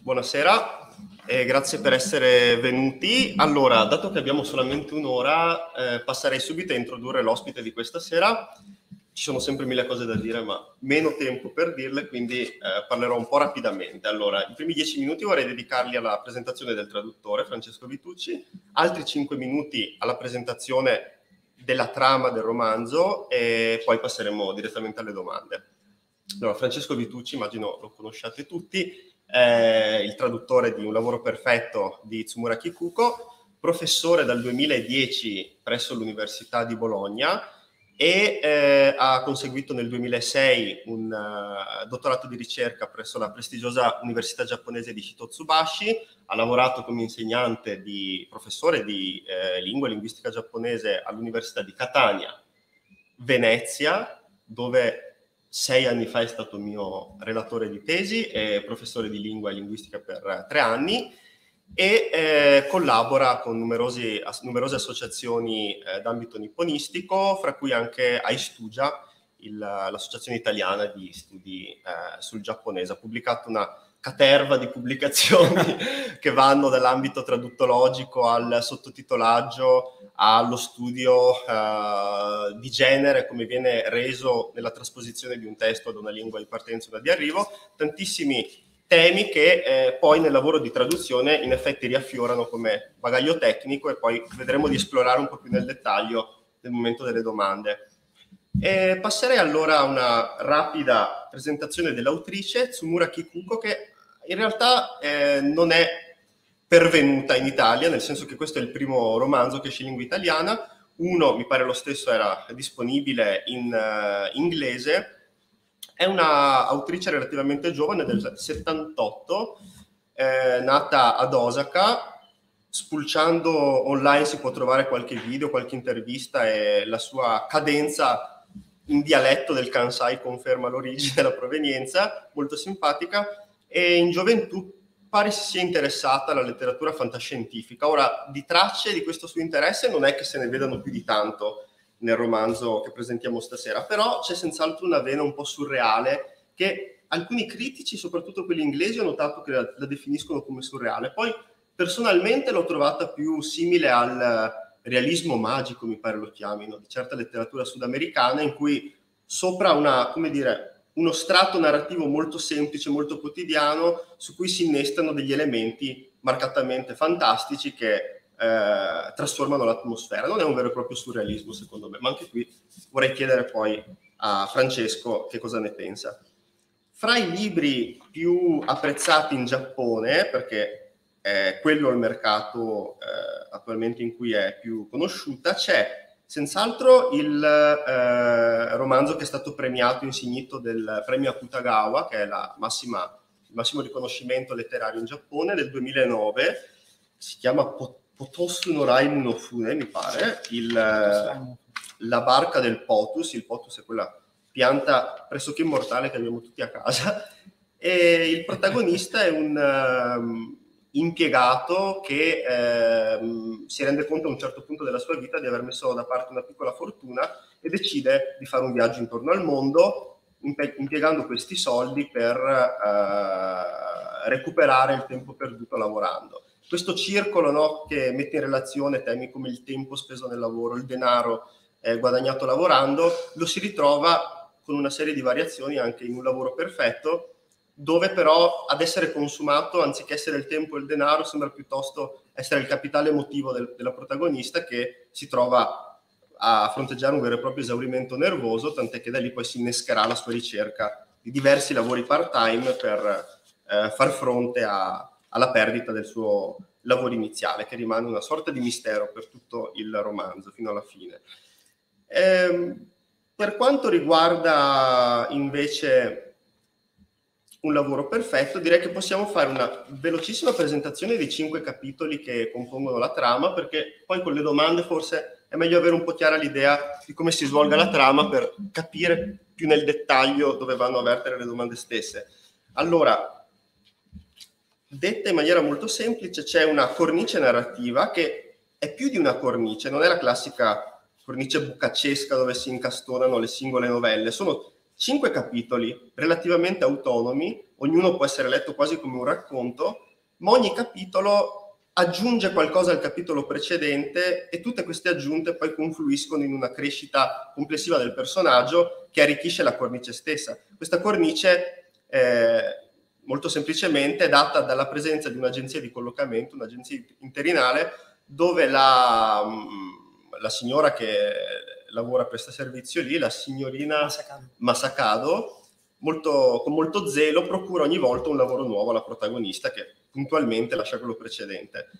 Buonasera e grazie per essere venuti. Allora, dato che abbiamo solamente un'ora, passerei subito a introdurre l'ospite di questa sera. Ci sono sempre mille cose da dire, ma meno tempo per dirle, quindi parlerò un po' rapidamente. Allora, i primi 10 minuti vorrei dedicarli alla presentazione del traduttore, Francesco Vitucci, altri 5 minuti alla presentazione della trama del romanzo e poi passeremo direttamente alle domande. Allora, Francesco Vitucci, immagino lo conosciate tutti, è il traduttore di Un lavoro perfetto di Tsumura Kikuko, professore dal 2010 presso l'Università di Bologna e ha conseguito nel 2006 un dottorato di ricerca presso la prestigiosa Università giapponese di Hitotsubashi, ha lavorato come insegnante professore di lingua e linguistica giapponese all'Università di Catania, Venezia, dove 6 anni fa è stato mio relatore di tesi e professore di lingua e linguistica per 3 anni e collabora con numerose associazioni d'ambito nipponistico, fra cui anche Aistudia, l'associazione italiana di studi sul giapponese. Ha pubblicato una caterva di pubblicazioni che vanno dall'ambito traduttologico al sottotitolaggio, allo studio di genere, come viene reso nella trasposizione di un testo da una lingua di partenza o una di arrivo, tantissimi temi che poi nel lavoro di traduzione in effetti riaffiorano come bagaglio tecnico e poi vedremo di esplorare un po' più nel dettaglio nel momento delle domande. Passerei allora a una rapida presentazione dell'autrice, Tsumura Kikuko, che in realtà non è pervenuta in Italia, nel senso che questo è il primo romanzo che esce in lingua italiana. Uno, mi pare lo stesso, era disponibile in inglese. È una autrice relativamente giovane, del 78, nata ad Osaka. Spulciando online si può trovare qualche video, qualche intervista e la sua cadenza in dialetto del Kansai conferma l'origine e la provenienza, molto simpatica, e in gioventù pare si sia interessata alla letteratura fantascientifica. Ora, di tracce di questo suo interesse non è che se ne vedano più di tanto nel romanzo che presentiamo stasera, però c'è senz'altro una vena un po' surreale che alcuni critici, soprattutto quelli inglesi, ho notato che la definiscono come surreale. Poi personalmente l'ho trovata più simile al realismo magico, mi pare lo chiamino, di certa letteratura sudamericana, in cui sopra uno strato narrativo molto semplice, molto quotidiano, su cui si innestano degli elementi marcatamente fantastici che trasformano l'atmosfera. Non è un vero e proprio surrealismo, secondo me, ma anche qui vorrei chiedere poi a Francesco che cosa ne pensa. Fra i libri più apprezzati in Giappone, perché è quello il mercato attualmente in cui è più conosciuta, c'è senz'altro il romanzo che è stato premiato, insignito del premio Akutagawa, che è il massimo riconoscimento letterario in Giappone, del 2009, si chiama Potosu no Raimu no Fune, mi pare, la barca del Potus. Il Potus è quella pianta pressoché immortale che abbiamo tutti a casa, e il protagonista è un impiegato che si rende conto a un certo punto della sua vita di aver messo da parte una piccola fortuna e decide di fare un viaggio intorno al mondo, impiegando questi soldi per recuperare il tempo perduto lavorando. Questo circolo, no, che mette in relazione temi come il tempo speso nel lavoro, il denaro guadagnato lavorando, lo si ritrova con una serie di variazioni anche in Un lavoro perfetto, dove però ad essere consumato, anziché essere il tempo e il denaro, sembra piuttosto essere il capitale emotivo della protagonista, che si trova a fronteggiare un vero e proprio esaurimento nervoso, tant'è che da lì poi si innescherà la sua ricerca di diversi lavori part-time per far fronte alla perdita del suo lavoro iniziale, che rimane una sorta di mistero per tutto il romanzo fino alla fine. Per quanto riguarda invece Un lavoro perfetto, direi che possiamo fare una velocissima presentazione dei 5 capitoli che compongono la trama, perché poi con le domande forse è meglio avere un po' chiara l'idea di come si svolga la trama per capire più nel dettaglio dove vanno a vertere le domande stesse. Allora, detta in maniera molto semplice, c'è una cornice narrativa che è più di una cornice, non è la classica cornice bucaccesca dove si incastonano le singole novelle. Sono 5 capitoli relativamente autonomi, ognuno può essere letto quasi come un racconto, ma ogni capitolo aggiunge qualcosa al capitolo precedente e tutte queste aggiunte poi confluiscono in una crescita complessiva del personaggio che arricchisce la cornice stessa. Questa cornice molto semplicemente è data dalla presenza di un'agenzia di collocamento, un'agenzia interinale, dove la signora che lavora per questo servizio lì, la signorina Masakado, con molto zelo procura ogni volta un lavoro nuovo alla protagonista che puntualmente lascia quello precedente.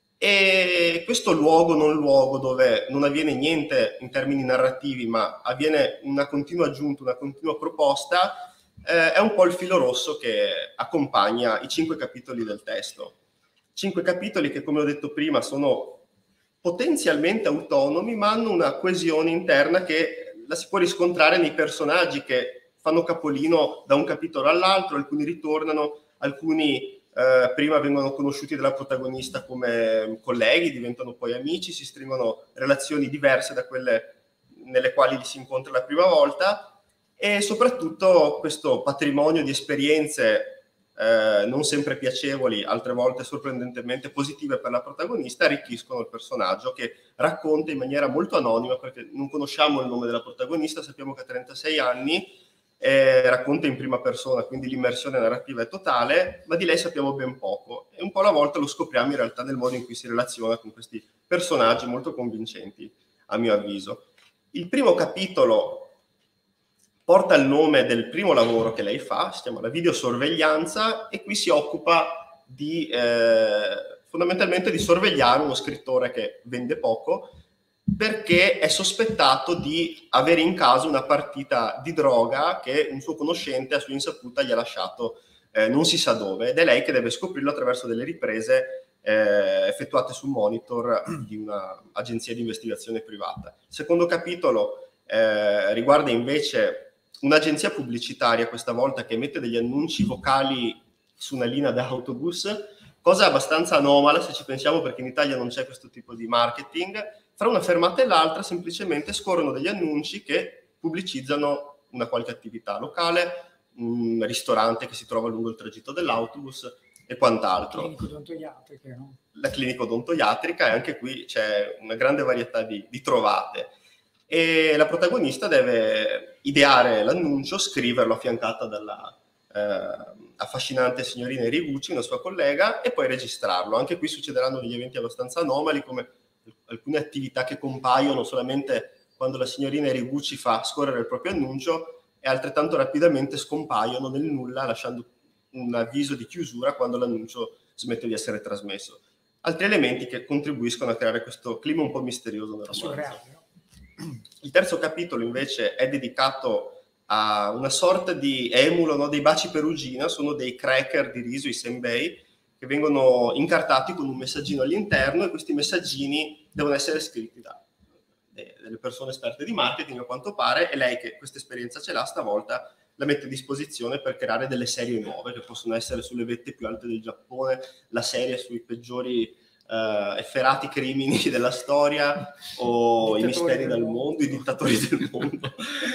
E questo non luogo dove non avviene niente in termini narrativi, ma avviene una continua aggiunta, una continua proposta, è un po' il filo rosso che accompagna i 5 capitoli del testo. 5 capitoli che, come ho detto prima, sono potenzialmente autonomi, ma hanno una coesione interna che la si può riscontrare nei personaggi che fanno capolino da un capitolo all'altro, alcuni ritornano, alcuni prima vengono conosciuti dalla protagonista come colleghi, diventano poi amici, si stringono relazioni diverse da quelle nelle quali li si incontra la prima volta, e soprattutto questo patrimonio di esperienze non sempre piacevoli, altre volte sorprendentemente positive per la protagonista, arricchiscono il personaggio che racconta in maniera molto anonima, perché non conosciamo il nome della protagonista, sappiamo che ha 36 anni, racconta in prima persona, quindi l'immersione narrativa è totale, ma di lei sappiamo ben poco e un po' alla volta lo scopriamo in realtà nel modo in cui si relaziona con questi personaggi molto convincenti, a mio avviso. Il primo capitolo porta il nome del primo lavoro che lei fa, si chiama La videosorveglianza, e qui si occupa fondamentalmente di sorvegliare uno scrittore che vende poco, perché è sospettato di avere in casa una partita di droga che un suo conoscente a sua insaputa gli ha lasciato non si sa dove, ed è lei che deve scoprirlo attraverso delle riprese effettuate sul monitor di un'agenzia di investigazione privata. Il secondo capitolo riguarda invece un'agenzia pubblicitaria, questa volta, che emette degli annunci vocali su una linea da autobus, cosa abbastanza anomala se ci pensiamo, perché in Italia non c'è questo tipo di marketing. Fra una fermata e l'altra semplicemente scorrono degli annunci che pubblicizzano una qualche attività locale, un ristorante che si trova lungo il tragitto dell'autobus e quant'altro. La clinica odontoiatrica, e anche qui c'è una grande varietà di trovate. E la protagonista deve ideare l'annuncio, scriverlo affiancata dalla affascinante signorina Eriguchi, una sua collega, e poi registrarlo. Anche qui succederanno degli eventi abbastanza anomali, come alcune attività che compaiono solamente quando la signorina Eriguchi fa scorrere il proprio annuncio e altrettanto rapidamente scompaiono nel nulla, lasciando un avviso di chiusura quando l'annuncio smette di essere trasmesso. Altri elementi che contribuiscono a creare questo clima un po' misterioso nel romanzo. Il terzo capitolo invece è dedicato a una sorta di emulo, no, dei baci perugina, sono dei cracker di riso, i senbei, che vengono incartati con un messaggino all'interno, e questi messaggini devono essere scritti da delle persone esperte di marketing, a quanto pare, e lei, che questa esperienza ce l'ha, stavolta la mette a disposizione per creare delle serie nuove che possono essere sulle vette più alte del Giappone, la serie sui peggiori efferati crimini della storia o i misteri del mondo, i dittatori del mondo.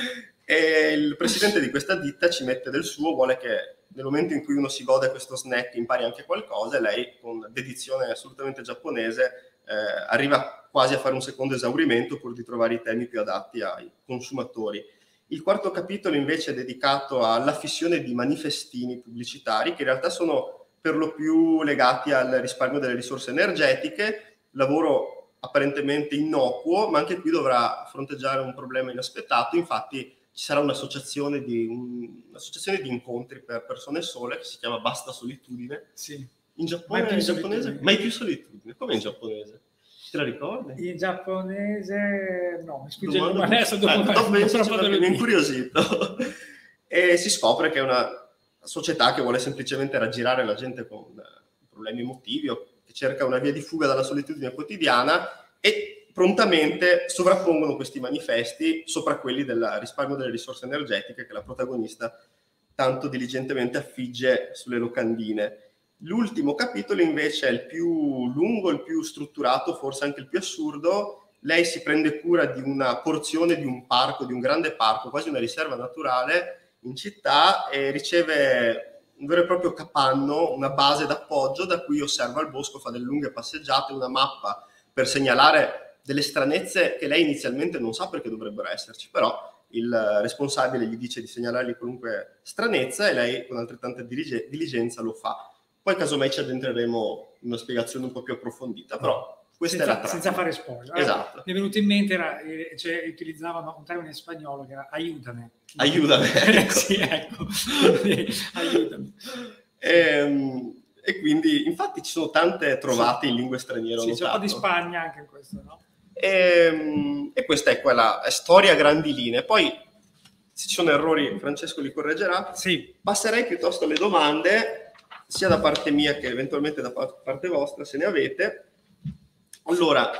E il presidente di questa ditta ci mette del suo, vuole che nel momento in cui uno si gode questo snack impari anche qualcosa, e lei, con dedizione assolutamente giapponese, arriva quasi a fare un secondo esaurimento pur di trovare i temi più adatti ai consumatori. Il quarto capitolo invece è dedicato alla fissione di manifestini pubblicitari, che in realtà sono per lo più legati al risparmio delle risorse energetiche, lavoro apparentemente innocuo, ma anche qui dovrà fronteggiare un problema inaspettato. Infatti ci sarà un'associazione di incontri per persone sole che si chiama Basta Solitudine. Sì. In Giappone, in giapponese, mai più solitudine. Come in giapponese? Te la ricordi? In giapponese no, mi sfugge il nome adesso, dopo mi è incuriosito. E si scopre che è una società che vuole semplicemente raggirare la gente con problemi emotivi o che cerca una via di fuga dalla solitudine quotidiana, e prontamente sovrappongono questi manifesti sopra quelli del risparmio delle risorse energetiche che la protagonista tanto diligentemente affigge sulle locandine. L'ultimo capitolo invece è il più lungo, il più strutturato, forse anche il più assurdo. Lei si prende cura di una porzione di un parco, di un grande parco, quasi una riserva naturale in città, e riceve un vero e proprio capanno, una base d'appoggio da cui osserva il bosco, fa delle lunghe passeggiate, una mappa per segnalare delle stranezze che lei inizialmente non sa perché dovrebbero esserci, però il responsabile gli dice di segnalargli qualunque stranezza e lei con altrettanta diligenza lo fa. Poi casomai ci addentreremo in una spiegazione un po' più approfondita, però questa è la trama. Senza fare spoiler. Esatto. Mi è venuto in mente, utilizzavano un termine spagnolo che era aiutame. Aiutami. Ecco. Sì, ecco. Aiutami. E quindi, infatti, ci sono tante trovate in lingue straniere. Sì, c'è un po' di Spagna anche in questo, no? E questa è quella storia a grandi linee. Poi, se ci sono errori, Francesco li correggerà. Sì. Passerei piuttosto alle domande, sia da parte mia che eventualmente da parte vostra, se ne avete. Allora,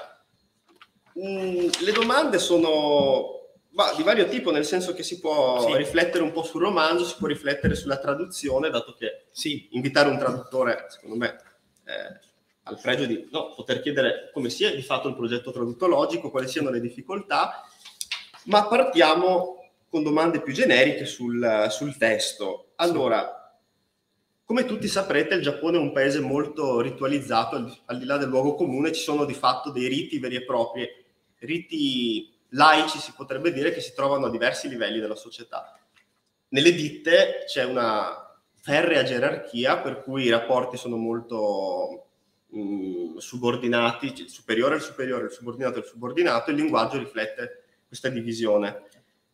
le domande sono di vario tipo, nel senso che si può riflettere un po' sul romanzo, si può riflettere sulla traduzione, dato che invitare un traduttore, secondo me, ha il pregio di poter chiedere come sia di fatto il progetto traduttologico, quali siano le difficoltà, ma partiamo con domande più generiche sul testo. Allora, come tutti saprete, il Giappone è un paese molto ritualizzato, al di là del luogo comune ci sono di fatto dei riti veri e propri, riti laici si potrebbe dire, che si trovano a diversi livelli della società. Nelle ditte c'è una ferrea gerarchia per cui i rapporti sono molto subordinati, cioè il superiore al superiore, il subordinato al subordinato, il linguaggio riflette questa divisione.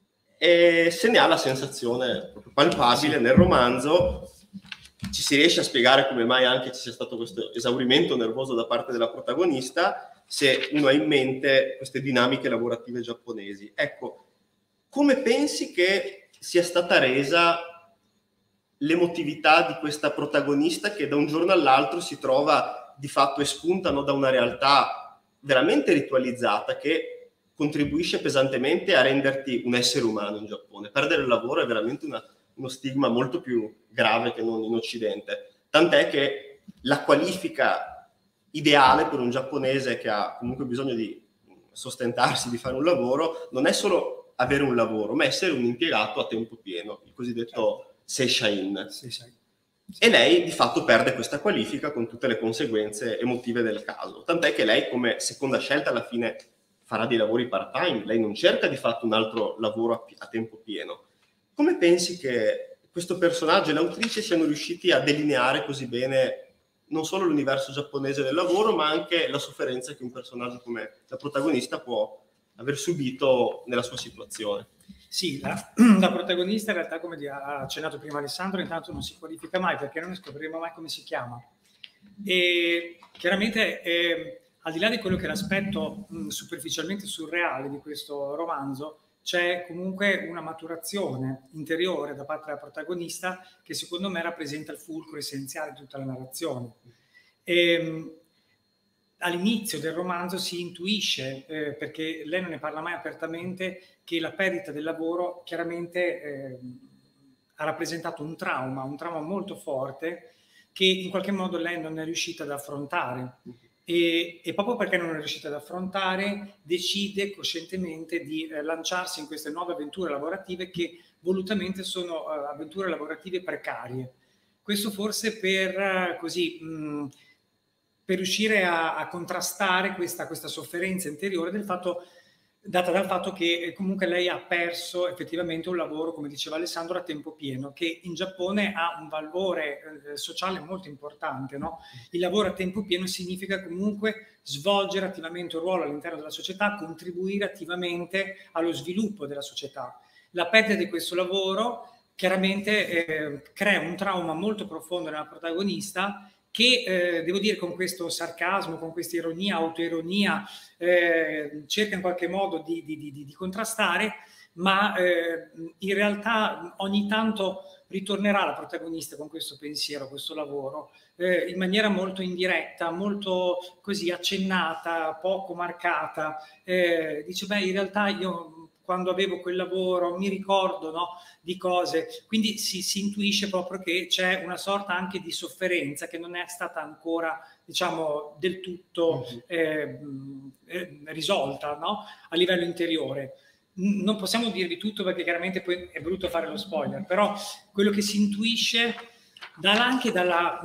E se ne ha la sensazione proprio palpabile nel romanzo. Ci si riesce a spiegare come mai anche ci sia stato questo esaurimento nervoso da parte della protagonista, se uno ha in mente queste dinamiche lavorative giapponesi. Ecco, come pensi che sia stata resa l'emotività di questa protagonista che da un giorno all'altro si trova di fatto espunta da una realtà veramente ritualizzata che contribuisce pesantemente a renderti un essere umano in Giappone? Perdere il lavoro è veramente uno stigma molto più grave che non in Occidente, tant'è che la qualifica ideale per un giapponese che ha comunque bisogno di sostentarsi, di fare un lavoro, non è solo avere un lavoro, ma essere un impiegato a tempo pieno, il cosiddetto seishain. E lei di fatto perde questa qualifica con tutte le conseguenze emotive del caso, tant'è che lei come seconda scelta alla fine farà dei lavori part-time, lei non cerca di fatto un altro lavoro a tempo pieno. Come pensi che questo personaggio e l'autrice siano riusciti a delineare così bene non solo l'universo giapponese del lavoro, ma anche la sofferenza che un personaggio come la protagonista può aver subito nella sua situazione? Sì, la protagonista in realtà, come ha accennato prima Alessandro, intanto non si qualifica mai perché non ne scopriremo mai come si chiama. E chiaramente, al di là di quello che è l'aspetto superficialmente surreale di questo romanzo, c'è comunque una maturazione interiore da parte della protagonista che secondo me rappresenta il fulcro essenziale di tutta la narrazione. All'inizio del romanzo si intuisce, perché lei non ne parla mai apertamente, che la perdita del lavoro chiaramente ha rappresentato un trauma molto forte che in qualche modo lei non è riuscita ad affrontare. E proprio perché non è riuscita ad affrontare, decide coscientemente di lanciarsi in queste nuove avventure lavorative che volutamente sono avventure lavorative precarie. Questo forse per riuscire a contrastare questa sofferenza interiore data dal fatto che comunque lei ha perso effettivamente un lavoro, come diceva Alessandro, a tempo pieno, che in Giappone ha un valore sociale molto importante, no? Il lavoro a tempo pieno significa comunque svolgere attivamente un ruolo all'interno della società, contribuire attivamente allo sviluppo della società. La perdita di questo lavoro chiaramente crea un trauma molto profondo nella protagonista che, devo dire, con questo sarcasmo, con questa ironia, autoironia, cerca in qualche modo di contrastare, ma in realtà ogni tanto ritornerà la protagonista con questo pensiero, questo lavoro, in maniera molto indiretta, molto così accennata, poco marcata. Dice, beh, in realtà io quando avevo quel lavoro mi ricordo, no, di cose, quindi si intuisce proprio che c'è una sorta anche di sofferenza che non è stata ancora, diciamo, del tutto risolta, no? A livello interiore. Non possiamo dirvi tutto perché chiaramente poi è brutto fare lo spoiler, però quello che si intuisce anche dalla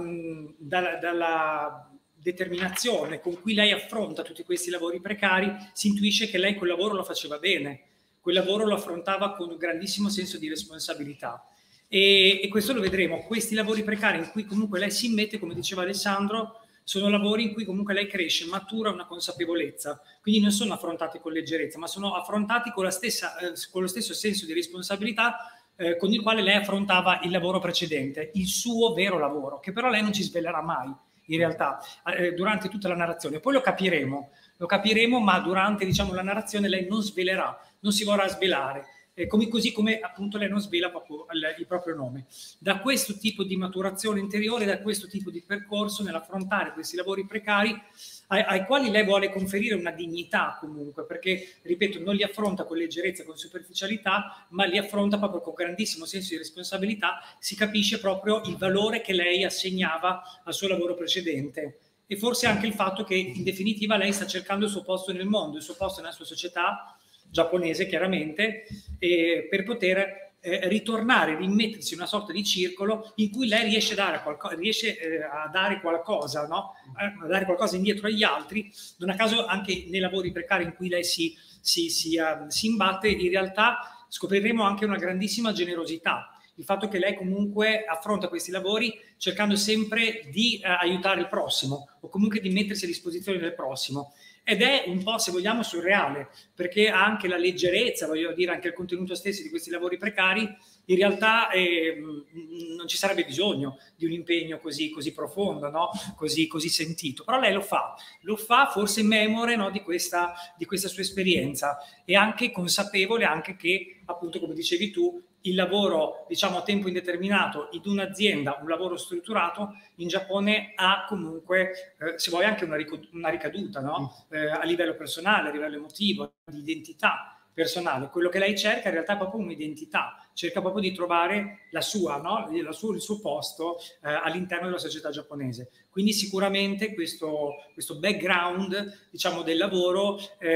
determinazione con cui lei affronta tutti questi lavori precari, si intuisce che lei quel lavoro lo faceva bene, quel lavoro lo affrontava con un grandissimo senso di responsabilità. E questo lo vedremo. Questi lavori precari in cui comunque lei si immette, come diceva Alessandro, sono lavori in cui comunque lei cresce, matura una consapevolezza, quindi non sono affrontati con leggerezza, ma sono affrontati con lo stesso senso di responsabilità con il quale lei affrontava il lavoro precedente, il suo vero lavoro, che però lei non ci svelerà mai in realtà durante tutta la narrazione. Poi lo capiremo, ma durante, diciamo, la narrazione lei non svelerà, non si vorrà svelare. Così come appunto lei non svela proprio il proprio nome. Da questo tipo di maturazione interiore, da questo tipo di percorso nell'affrontare questi lavori precari ai quali lei vuole conferire una dignità comunque, perché, ripeto, non li affronta con leggerezza, con superficialità, ma li affronta proprio con grandissimo senso di responsabilità. Si capisce proprio il valore che lei assegnava al suo lavoro precedente e forse anche il fatto che in definitiva lei sta cercando il suo posto nel mondo, il suo posto nella sua società giapponese, chiaramente, per poter ritornare, rimettersi in una sorta di circolo in cui lei riesce a dare qualcosa, no? A dare qualcosa indietro agli altri. Non a caso anche nei lavori precari in cui lei si imbatte, in realtà scopriremo anche una grandissima generosità. Il fatto che lei comunque affronta questi lavori cercando sempre di aiutare il prossimo o comunque di mettersi a disposizione del prossimo. Ed è un po', se vogliamo, surreale, perché ha anche la leggerezza, voglio dire, anche il contenuto stesso di questi lavori precari, in realtà non ci sarebbe bisogno di un impegno così profondo, no? così sentito, però lei lo fa forse memore, no? di questa sua esperienza, e anche consapevole anche che, appunto, come dicevi tu, il lavoro, diciamo, a tempo indeterminato in un'azienda, un lavoro strutturato, in Giappone ha comunque, se vuoi, anche una ricaduta, no? A livello personale, a livello emotivo, di identità personale. Quello che lei cerca in realtà è proprio un'identità, cerca proprio di trovare la sua, no? Il suo posto all'interno della società giapponese. Quindi sicuramente questo background, diciamo, del lavoro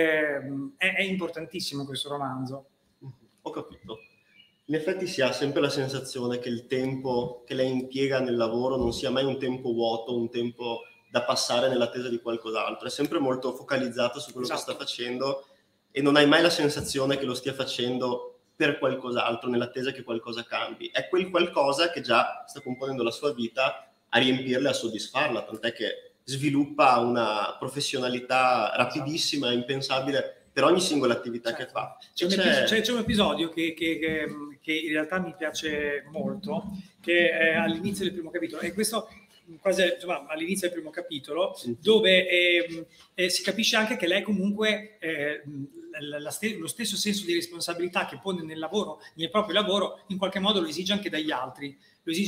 è importantissimo in questo romanzo. Ho capito. In effetti si ha sempre la sensazione che il tempo che lei impiega nel lavoro non sia mai un tempo vuoto, un tempo da passare nell'attesa di qualcos'altro. È sempre molto focalizzata su quello che sta facendo e non hai mai la sensazione che lo stia facendo per qualcos'altro, nell'attesa che qualcosa cambi. È quel qualcosa che già sta componendo la sua vita a riempirla e a soddisfarla, tant'è che sviluppa una professionalità rapidissima e impensabile per ogni singola attività che fa. C'è un episodio che in realtà mi piace molto, che è all'inizio del primo capitolo, e questo quasi, insomma, all'inizio del primo capitolo, dove si capisce anche che lei comunque lo stesso senso di responsabilità che pone nel proprio lavoro, in qualche modo lo esige anche dagli altri.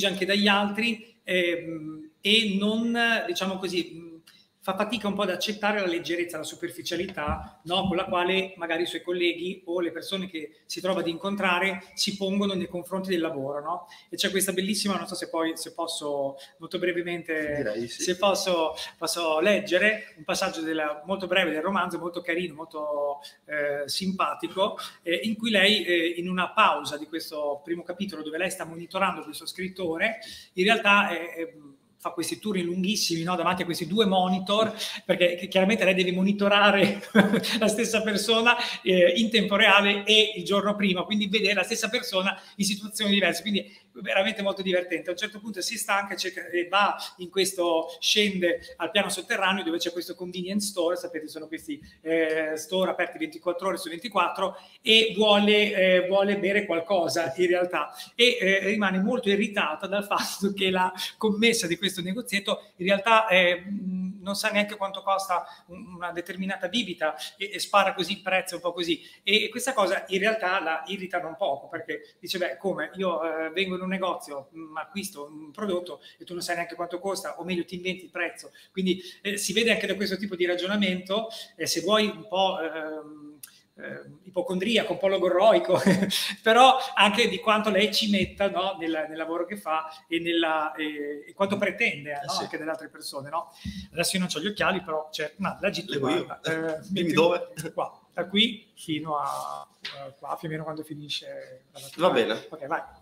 E non, diciamo così, fa fatica un po' ad accettare la leggerezza, la superficialità, no? Con la quale magari i suoi colleghi o le persone che si trova ad incontrare si pongono nei confronti del lavoro, no? E c'è questa bellissima, non so se posso molto brevemente, direi, sì, se posso leggere un passaggio molto breve del romanzo, molto carino, molto simpatico, in cui lei, in una pausa di questo primo capitolo, dove lei sta monitorando questo scrittore, in realtà fa questi turni lunghissimi, no? Davanti a questi due monitor, perché chiaramente lei deve monitorare la stessa persona in tempo reale e il giorno prima, quindi vedere la stessa persona in situazioni diverse, quindi veramente molto divertente. A un certo punto si stanca e scende al piano sotterraneo dove c'è questo convenience store, sapete, sono questi store aperti 24 ore su 24, e vuole bere qualcosa in realtà, e rimane molto irritata dal fatto che la commessa di questo negozietto in realtà non sa neanche quanto costa una determinata bibita e spara così il prezzo, un po' così, e questa cosa in realtà la irrita non poco, perché dice: beh, come, io vengo in un negozio, acquisto un prodotto e tu non sai neanche quanto costa, o meglio ti inventi il prezzo. Quindi si vede anche da questo tipo di ragionamento, se vuoi un po' ipocondriaco, un po' logorroico, però anche di quanto lei ci metta, no, nel lavoro che fa e quanto pretende, no, sì, anche delle altre persone, no? Adesso io non ho gli occhiali, però c'è la GT, dimmi dove? Qua, da qui fino a qua, più o meno quando finisce la Va bene. Ok, vai.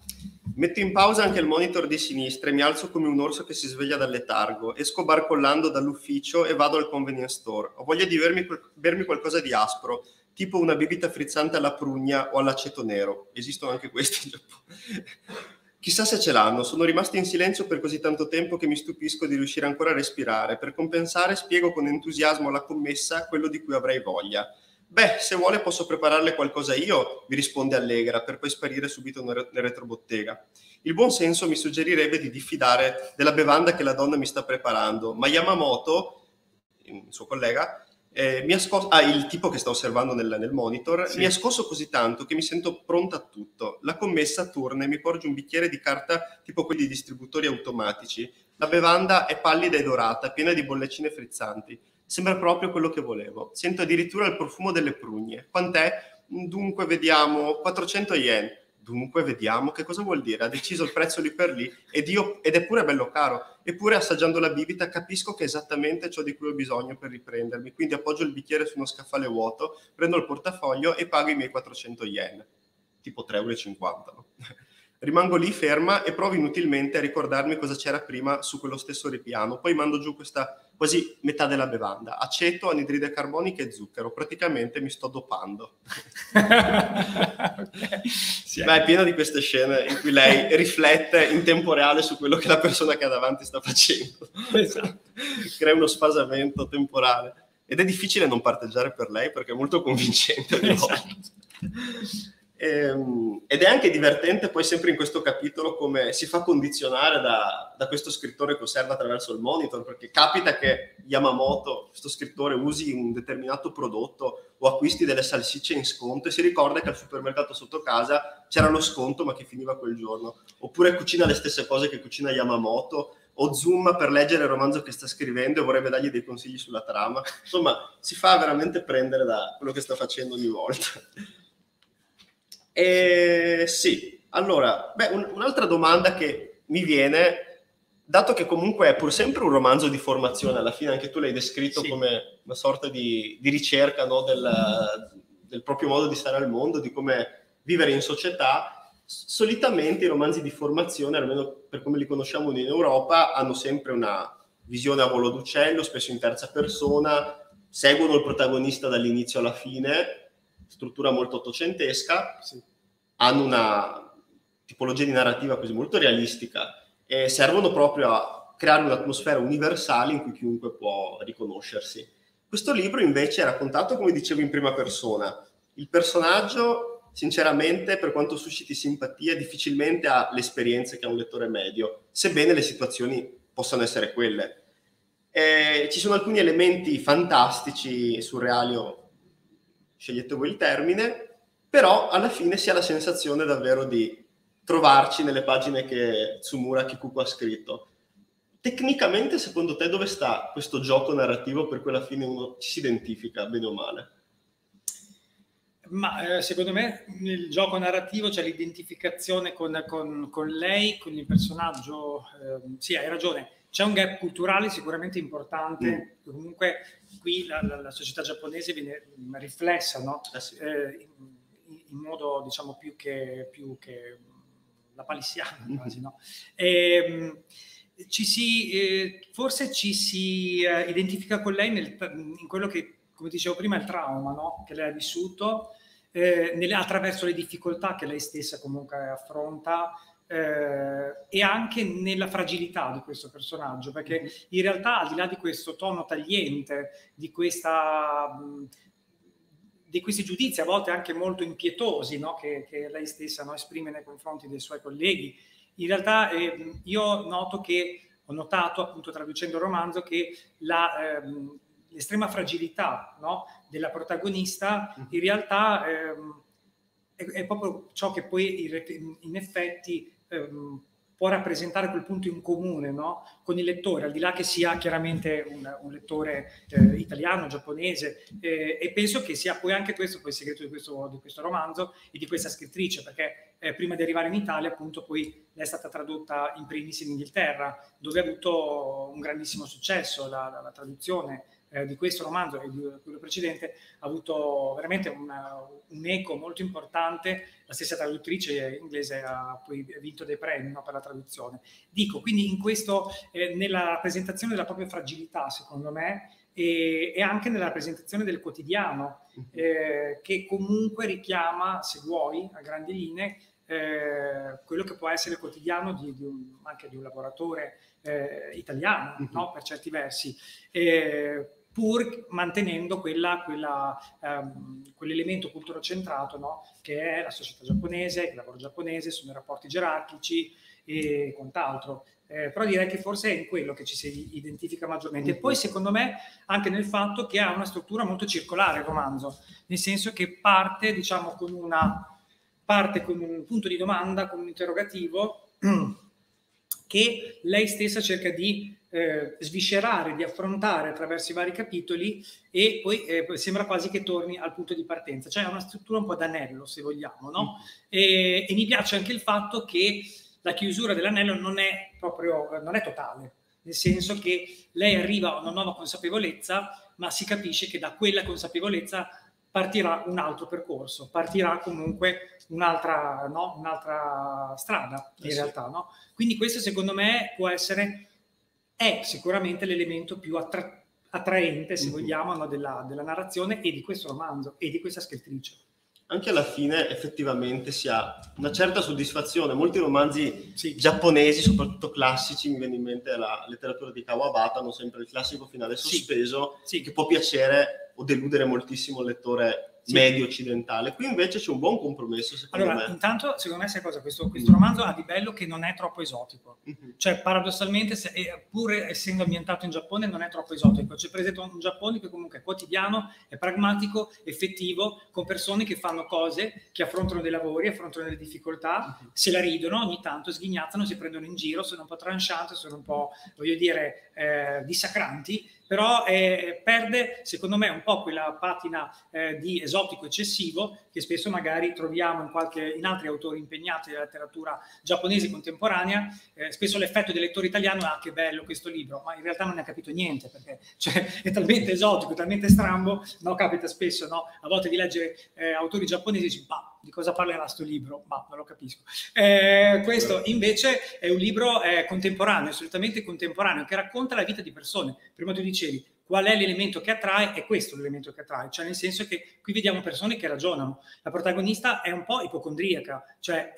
Metto in pausa anche il monitor di sinistra e mi alzo come un orso che si sveglia dal letargo. Esco barcollando dall'ufficio e vado al convenience store. Ho voglia di bermi qualcosa di aspro, tipo una bibita frizzante alla prugna o all'aceto nero. Esistono anche questi in Giappone. Chissà se ce l'hanno. Sono rimasto in silenzio per così tanto tempo che mi stupisco di riuscire ancora a respirare. Per compensare spiego con entusiasmo alla commessa quello di cui avrei voglia. Beh, se vuole posso prepararle qualcosa io, vi risponde allegra, per poi sparire subito nel retrobottega. Il buon senso mi suggerirebbe di diffidare della bevanda che la donna mi sta preparando, ma Yamamoto, il suo collega, il tipo che sta osservando nel monitor, sì, mi ha scosso così tanto che mi sento pronta a tutto. La commessa torna e mi porge un bicchiere di carta tipo quelli di distributori automatici. La bevanda è pallida e dorata, piena di bollicine frizzanti. Sembra proprio quello che volevo. Sento addirittura il profumo delle prugne. Quant'è? Dunque vediamo, 400 yen. Dunque vediamo, che cosa vuol dire? Ha deciso il prezzo lì per lì ed è pure bello caro. Eppure assaggiando la bibita capisco che è esattamente ciò di cui ho bisogno per riprendermi. Quindi appoggio il bicchiere su uno scaffale vuoto, prendo il portafoglio e pago i miei 400 yen. Tipo 3,50 €, no? Rimango lì ferma e provo inutilmente a ricordarmi cosa c'era prima su quello stesso ripiano. Poi mando giù questa quasi metà della bevanda, aceto, anidride carbonica e zucchero. Praticamente mi sto dopando. Okay. Sì, beh, è pieno di queste scene in cui lei riflette in tempo reale su quello che la persona che ha davanti sta facendo. Esatto. Crea uno sfasamento temporale. Ed è difficile non parteggiare per lei perché è molto convincente. Esatto. Ed è anche divertente poi sempre in questo capitolo come si fa condizionare da questo scrittore che osserva attraverso il monitor, perché capita che Yamamoto, questo scrittore, usi un determinato prodotto o acquisti delle salsicce in sconto e si ricorda che al supermercato sotto casa c'era lo sconto ma che finiva quel giorno, oppure cucina le stesse cose che cucina Yamamoto o zoom per leggere il romanzo che sta scrivendo e vorrebbe dargli dei consigli sulla trama. Insomma, si fa veramente prendere da quello che sta facendo ogni volta. Sì, allora, un'altra domanda che mi viene, dato che comunque è pur sempre un romanzo di formazione, alla fine anche tu l'hai descritto sì, come una sorta di ricerca, no, del proprio modo di stare al mondo, di come vivere in società, solitamente i romanzi di formazione, almeno per come li conosciamo in Europa, hanno sempre una visione a volo d'uccello, spesso in terza persona, seguono il protagonista dall'inizio alla fine, struttura molto ottocentesca, sì, hanno una tipologia di narrativa così molto realistica e servono proprio a creare un'atmosfera universale in cui chiunque può riconoscersi. Questo libro invece è raccontato, come dicevo, in prima persona. Il personaggio, sinceramente, per quanto susciti simpatia, difficilmente ha le esperienze che ha un lettore medio, sebbene le situazioni possano essere quelle. Ci sono alcuni elementi fantastici, surreali, o scegliete voi il termine, però alla fine si ha la sensazione davvero di trovarci nelle pagine che Tsumura Kikuko ha scritto. Tecnicamente, secondo te, dove sta questo gioco narrativo per cui alla fine uno ci si identifica, bene o male? Ma secondo me nel gioco narrativo c'è l'identificazione con lei, con il personaggio. Sì, hai ragione. C'è un gap culturale sicuramente importante. Comunque qui la società giapponese viene riflessa, no? Sì. In modo, diciamo, più che la palissiana, quasi, no? Forse ci si identifica con lei in quello che, come dicevo prima, il trauma, no? Che lei ha vissuto, attraverso le difficoltà che lei stessa comunque affronta, e anche nella fragilità di questo personaggio, perché in realtà, al di là di questo tono tagliente, di questi giudizi a volte anche molto impietosi, no? che lei stessa, no, esprime nei confronti dei suoi colleghi, in realtà io ho notato appunto traducendo il romanzo che l'estrema fragilità, no, della protagonista in realtà è proprio ciò che poi in effetti può rappresentare quel punto in comune, no, con il lettore, al di là che sia chiaramente un lettore italiano, giapponese, e penso che sia poi anche questo poi il segreto di questo romanzo e di questa scrittrice, perché prima di arrivare in Italia appunto poi lei è stata tradotta in primis in Inghilterra, dove ha avuto un grandissimo successo la traduzione di questo romanzo e di quello precedente ha avuto veramente un eco molto importante. La stessa traduttrice inglese ha poi vinto dei premi, no, per la traduzione. Dico, quindi in questo, nella rappresentazione della propria fragilità, secondo me, e anche nella rappresentazione del quotidiano, che comunque richiama, se vuoi, a grandi linee, quello che può essere il quotidiano anche di un lavoratore italiano, no? Per certi versi, pur mantenendo quell'elemento culturocentrato, no? Che è la società giapponese, il lavoro giapponese, sono i rapporti gerarchici e quant'altro. Però direi che forse è in quello che ci si identifica maggiormente. E poi secondo me anche nel fatto che ha una struttura molto circolare il romanzo, nel senso che parte, diciamo, con un punto di domanda, con un interrogativo che lei stessa cerca di sviscerare, di affrontare attraverso i vari capitoli, e poi sembra quasi che torni al punto di partenza, cioè è una struttura un po' d'anello, se vogliamo, no? E mi piace anche il fatto che la chiusura dell'anello non è totale, nel senso che lei arriva a una nuova consapevolezza, ma si capisce che da quella consapevolezza partirà un altro percorso, partirà comunque un'altra strada, in realtà, no? Quindi questo secondo me è sicuramente l'elemento più attraente, se vogliamo, no, della narrazione e di questo romanzo e di questa scrittrice. Anche alla fine effettivamente si ha una certa soddisfazione. Molti romanzi giapponesi, soprattutto classici, mi viene in mente la letteratura di Kawabata, hanno sempre il classico finale sospeso, che può piacere o deludere moltissimo il lettore medio occidentale. Qui invece c'è un buon compromesso, secondo me. Intanto, secondo me, sai cosa? Questo romanzo ha di bello che non è troppo esotico. Cioè, paradossalmente, pur essendo ambientato in Giappone, non è troppo esotico. C'è presente un Giappone che comunque è quotidiano, è pragmatico, effettivo, con persone che fanno cose, che affrontano dei lavori, affrontano delle difficoltà, se la ridono, ogni tanto sghignazzano, si prendono in giro, sono un po' tranchant, sono un po', voglio dire, dissacranti, però perde, secondo me, un po' quella patina di esotico eccessivo che spesso magari troviamo in altri autori impegnati nella letteratura giapponese contemporanea. Spesso l'effetto del lettore italiano è che bello questo libro, ma in realtà non ne ha capito niente, perché è talmente esotico, talmente strambo, no? Capita spesso, no? A volte di leggere autori giapponesi e dici, bah, di cosa parlerà sto libro? Bah, non lo capisco. Questo invece è un libro contemporaneo, assolutamente contemporaneo, che racconta la vita di persone. Prima tu dicevi, qual è l'elemento che attrae? È questo l'elemento che attrae, cioè nel senso che qui vediamo persone che ragionano. La protagonista è un po' ipocondriaca, cioè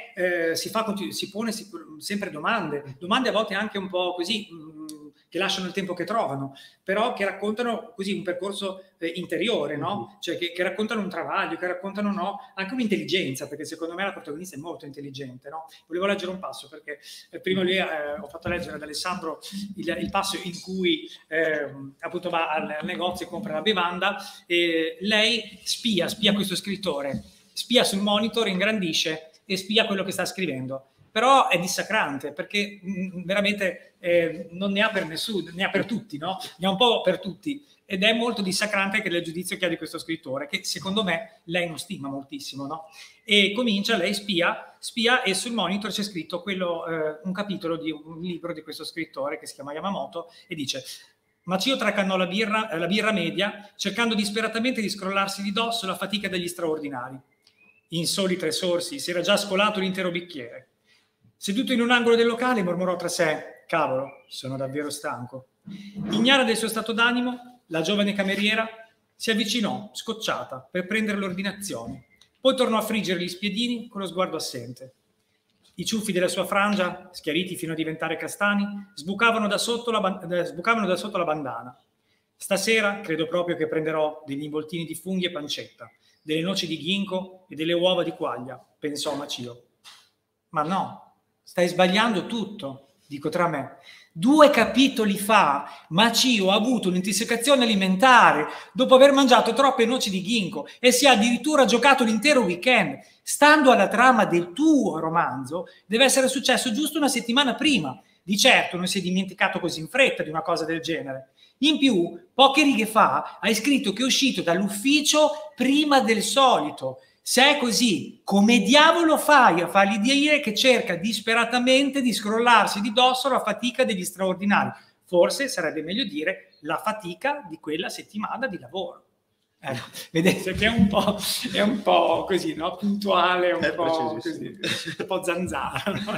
si pone sempre domande a volte anche un po' così, che lasciano il tempo che trovano, però che raccontano così un percorso interiore, no? Cioè che raccontano un travaglio, che raccontano, no, anche un'intelligenza, perché secondo me la protagonista è molto intelligente, no? Volevo leggere un passo, perché prima lì ho fatto leggere ad Alessandro il passo in cui appunto va al negozio e compra la bevanda, e lei spia questo scrittore, spia sul monitor, ingrandisce e spia quello che sta scrivendo. Però è dissacrante, perché veramente non ne ha per nessuno, ne ha per tutti, no? Ne ha un po' per tutti, ed è molto dissacrante anche il giudizio che ha di questo scrittore, che secondo me lei non stima moltissimo, no? E comincia, lei spia e sul monitor c'è scritto un capitolo di un libro di questo scrittore che si chiama Yamamoto, e dice: Machio tracannò la birra media, cercando disperatamente di scrollarsi di dosso la fatica degli straordinari. In soli 3 sorsi si era già scolato l'intero bicchiere. Seduto in un angolo del locale, mormorò tra sé: cavolo, sono davvero stanco. Ignara del suo stato d'animo, la giovane cameriera si avvicinò, scocciata, per prendere l'ordinazione. Poi tornò a friggere gli spiedini con lo sguardo assente. I ciuffi della sua frangia, schiariti fino a diventare castani, sbucavano da sotto la bandana. Stasera credo proprio che prenderò degli involtini di funghi e pancetta, delle noci di ginkgo e delle uova di quaglia, pensò Machio. Ma no, stai sbagliando tutto, dico tra me. 2 capitoli fa Machio ha avuto un'intossicazione alimentare dopo aver mangiato troppe noci di ginkgo e si è addirittura giocato l'intero weekend. Stando alla trama del tuo romanzo, deve essere successo giusto una settimana prima. Di certo non si è dimenticato così in fretta di una cosa del genere. In più, poche righe fa hai scritto che è uscito dall'ufficio prima del solito. Se è così, come diavolo fai a fargli dire che cerca disperatamente di scrollarsi di dosso la fatica degli straordinari? forse sarebbe meglio dire la fatica di quella settimana di lavoro. Vedete che è un po' così, no? Puntuale, un po' così, un po' zanzara, no?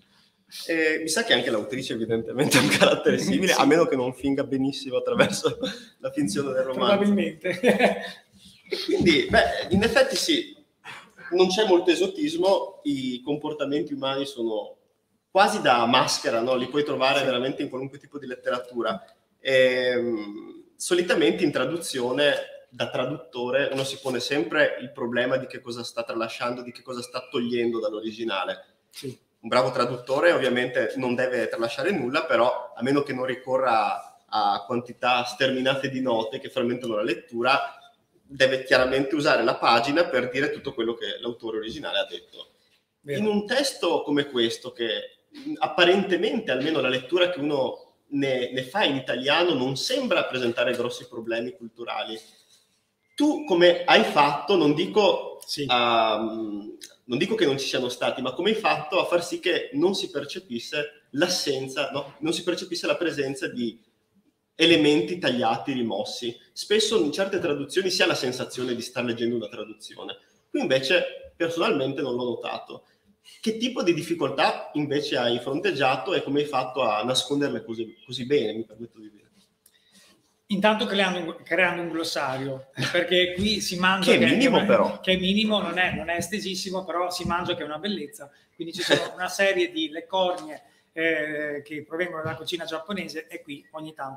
Mi sa che anche l'autrice evidentemente ha un carattere simile, sì, a meno che non finga benissimo attraverso la finzione del romanzo. Probabilmente. E quindi, in effetti sì, non c'è molto esotismo, i comportamenti umani sono quasi da maschera, no? Li puoi trovare sì, veramente in qualunque tipo di letteratura. Solitamente in traduzione, da traduttore, uno si pone sempre il problema di che cosa sta tralasciando, di che cosa sta togliendo dall'originale. Sì. Un bravo traduttore ovviamente non deve tralasciare nulla, però a meno che non ricorra a quantità sterminate di note che frammentano la lettura, deve chiaramente usare la pagina per dire tutto quello che l'autore originale ha detto. Vero. In un testo come questo, che apparentemente, almeno la lettura che uno ne fa in italiano, non sembra presentare grossi problemi culturali, tu come hai fatto, non dico, sì, non dico che non ci siano stati, ma come hai fatto a far sì che non si percepisse l'assenza, no? Non si percepisse la presenza di elementi tagliati, rimossi. Spesso in certe traduzioni si ha la sensazione di star leggendo una traduzione. Qui invece personalmente non l'ho notato. Che tipo di difficoltà invece hai fronteggiato e come hai fatto a nasconderle così bene, mi permetto di dire? Intanto creando un glossario, perché qui si mangia che è minimo, però. Che è minimo, non è estesissimo, però si mangia che è una bellezza. Quindi ci sono una serie di leccornie che provengono dalla cucina giapponese e qui ogni tanto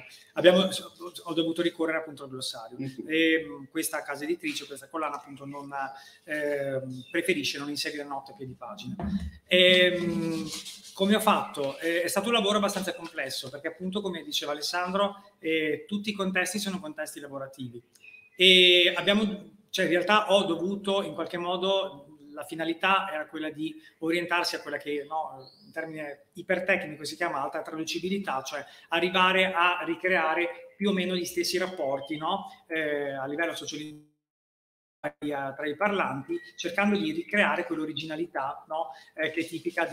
ho dovuto ricorrere appunto al glossario. E questa casa editrice, questa collana appunto preferisce non inserire note a piedi pagina. Come ho fatto? È stato un lavoro abbastanza complesso perché appunto, come diceva Alessandro, tutti i contesti sono contesti lavorativi e cioè in realtà ho dovuto in qualche modo, la finalità era quella di orientarsi a quella che in termine ipertecnico si chiama alta traducibilità, cioè arrivare a ricreare più o meno gli stessi rapporti, no? A livello sociolinguistico tra i parlanti, cercando di ricreare quell'originalità, no? Che è tipica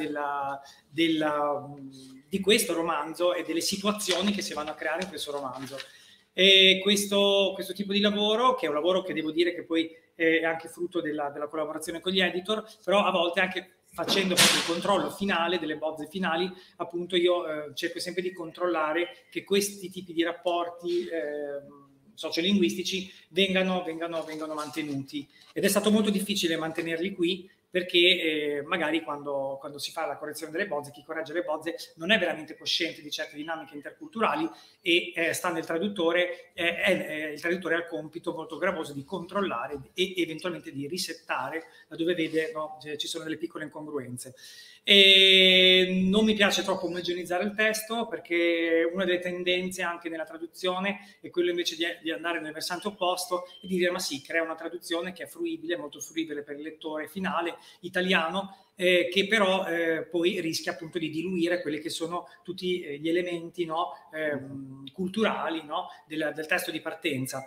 di questo romanzo e delle situazioni che si vanno a creare in questo romanzo. E questo tipo di lavoro, che è un lavoro che devo dire che poi è anche frutto della collaborazione con gli editor, però a volte anche facendo proprio il controllo finale delle bozze finali, appunto io cerco sempre di controllare che questi tipi di rapporti sociolinguistici vengano mantenuti, ed è stato molto difficile mantenerli qui perché magari quando si fa la correzione delle bozze, chi corregge le bozze non è veramente cosciente di certe dinamiche interculturali e sta nel traduttore, il traduttore ha il compito molto gravoso di controllare e eventualmente di risettare laddove vede ci sono delle piccole incongruenze. E non mi piace troppo omogeneizzare il testo perché una delle tendenze anche nella traduzione è quello invece di andare nel versante opposto e di dire ma sì, crea una traduzione che è fruibile, molto fruibile per il lettore finale italiano, che però poi rischia appunto di diluire quelli che sono tutti gli elementi culturali del testo di partenza.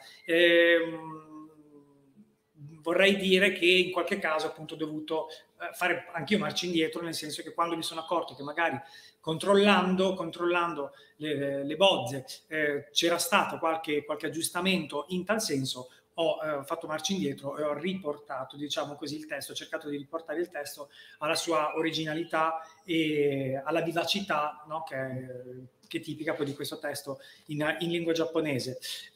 Vorrei dire che in qualche caso appunto ho dovuto fare anch'io marcia indietro, nel senso che quando mi sono accorto che magari controllando le bozze c'era stato qualche aggiustamento in tal senso, ho fatto marcia indietro e ho riportato, diciamo così, il testo, ho cercato di riportare il testo alla sua originalità e alla vivacità che è tipica poi di questo testo in lingua giapponese.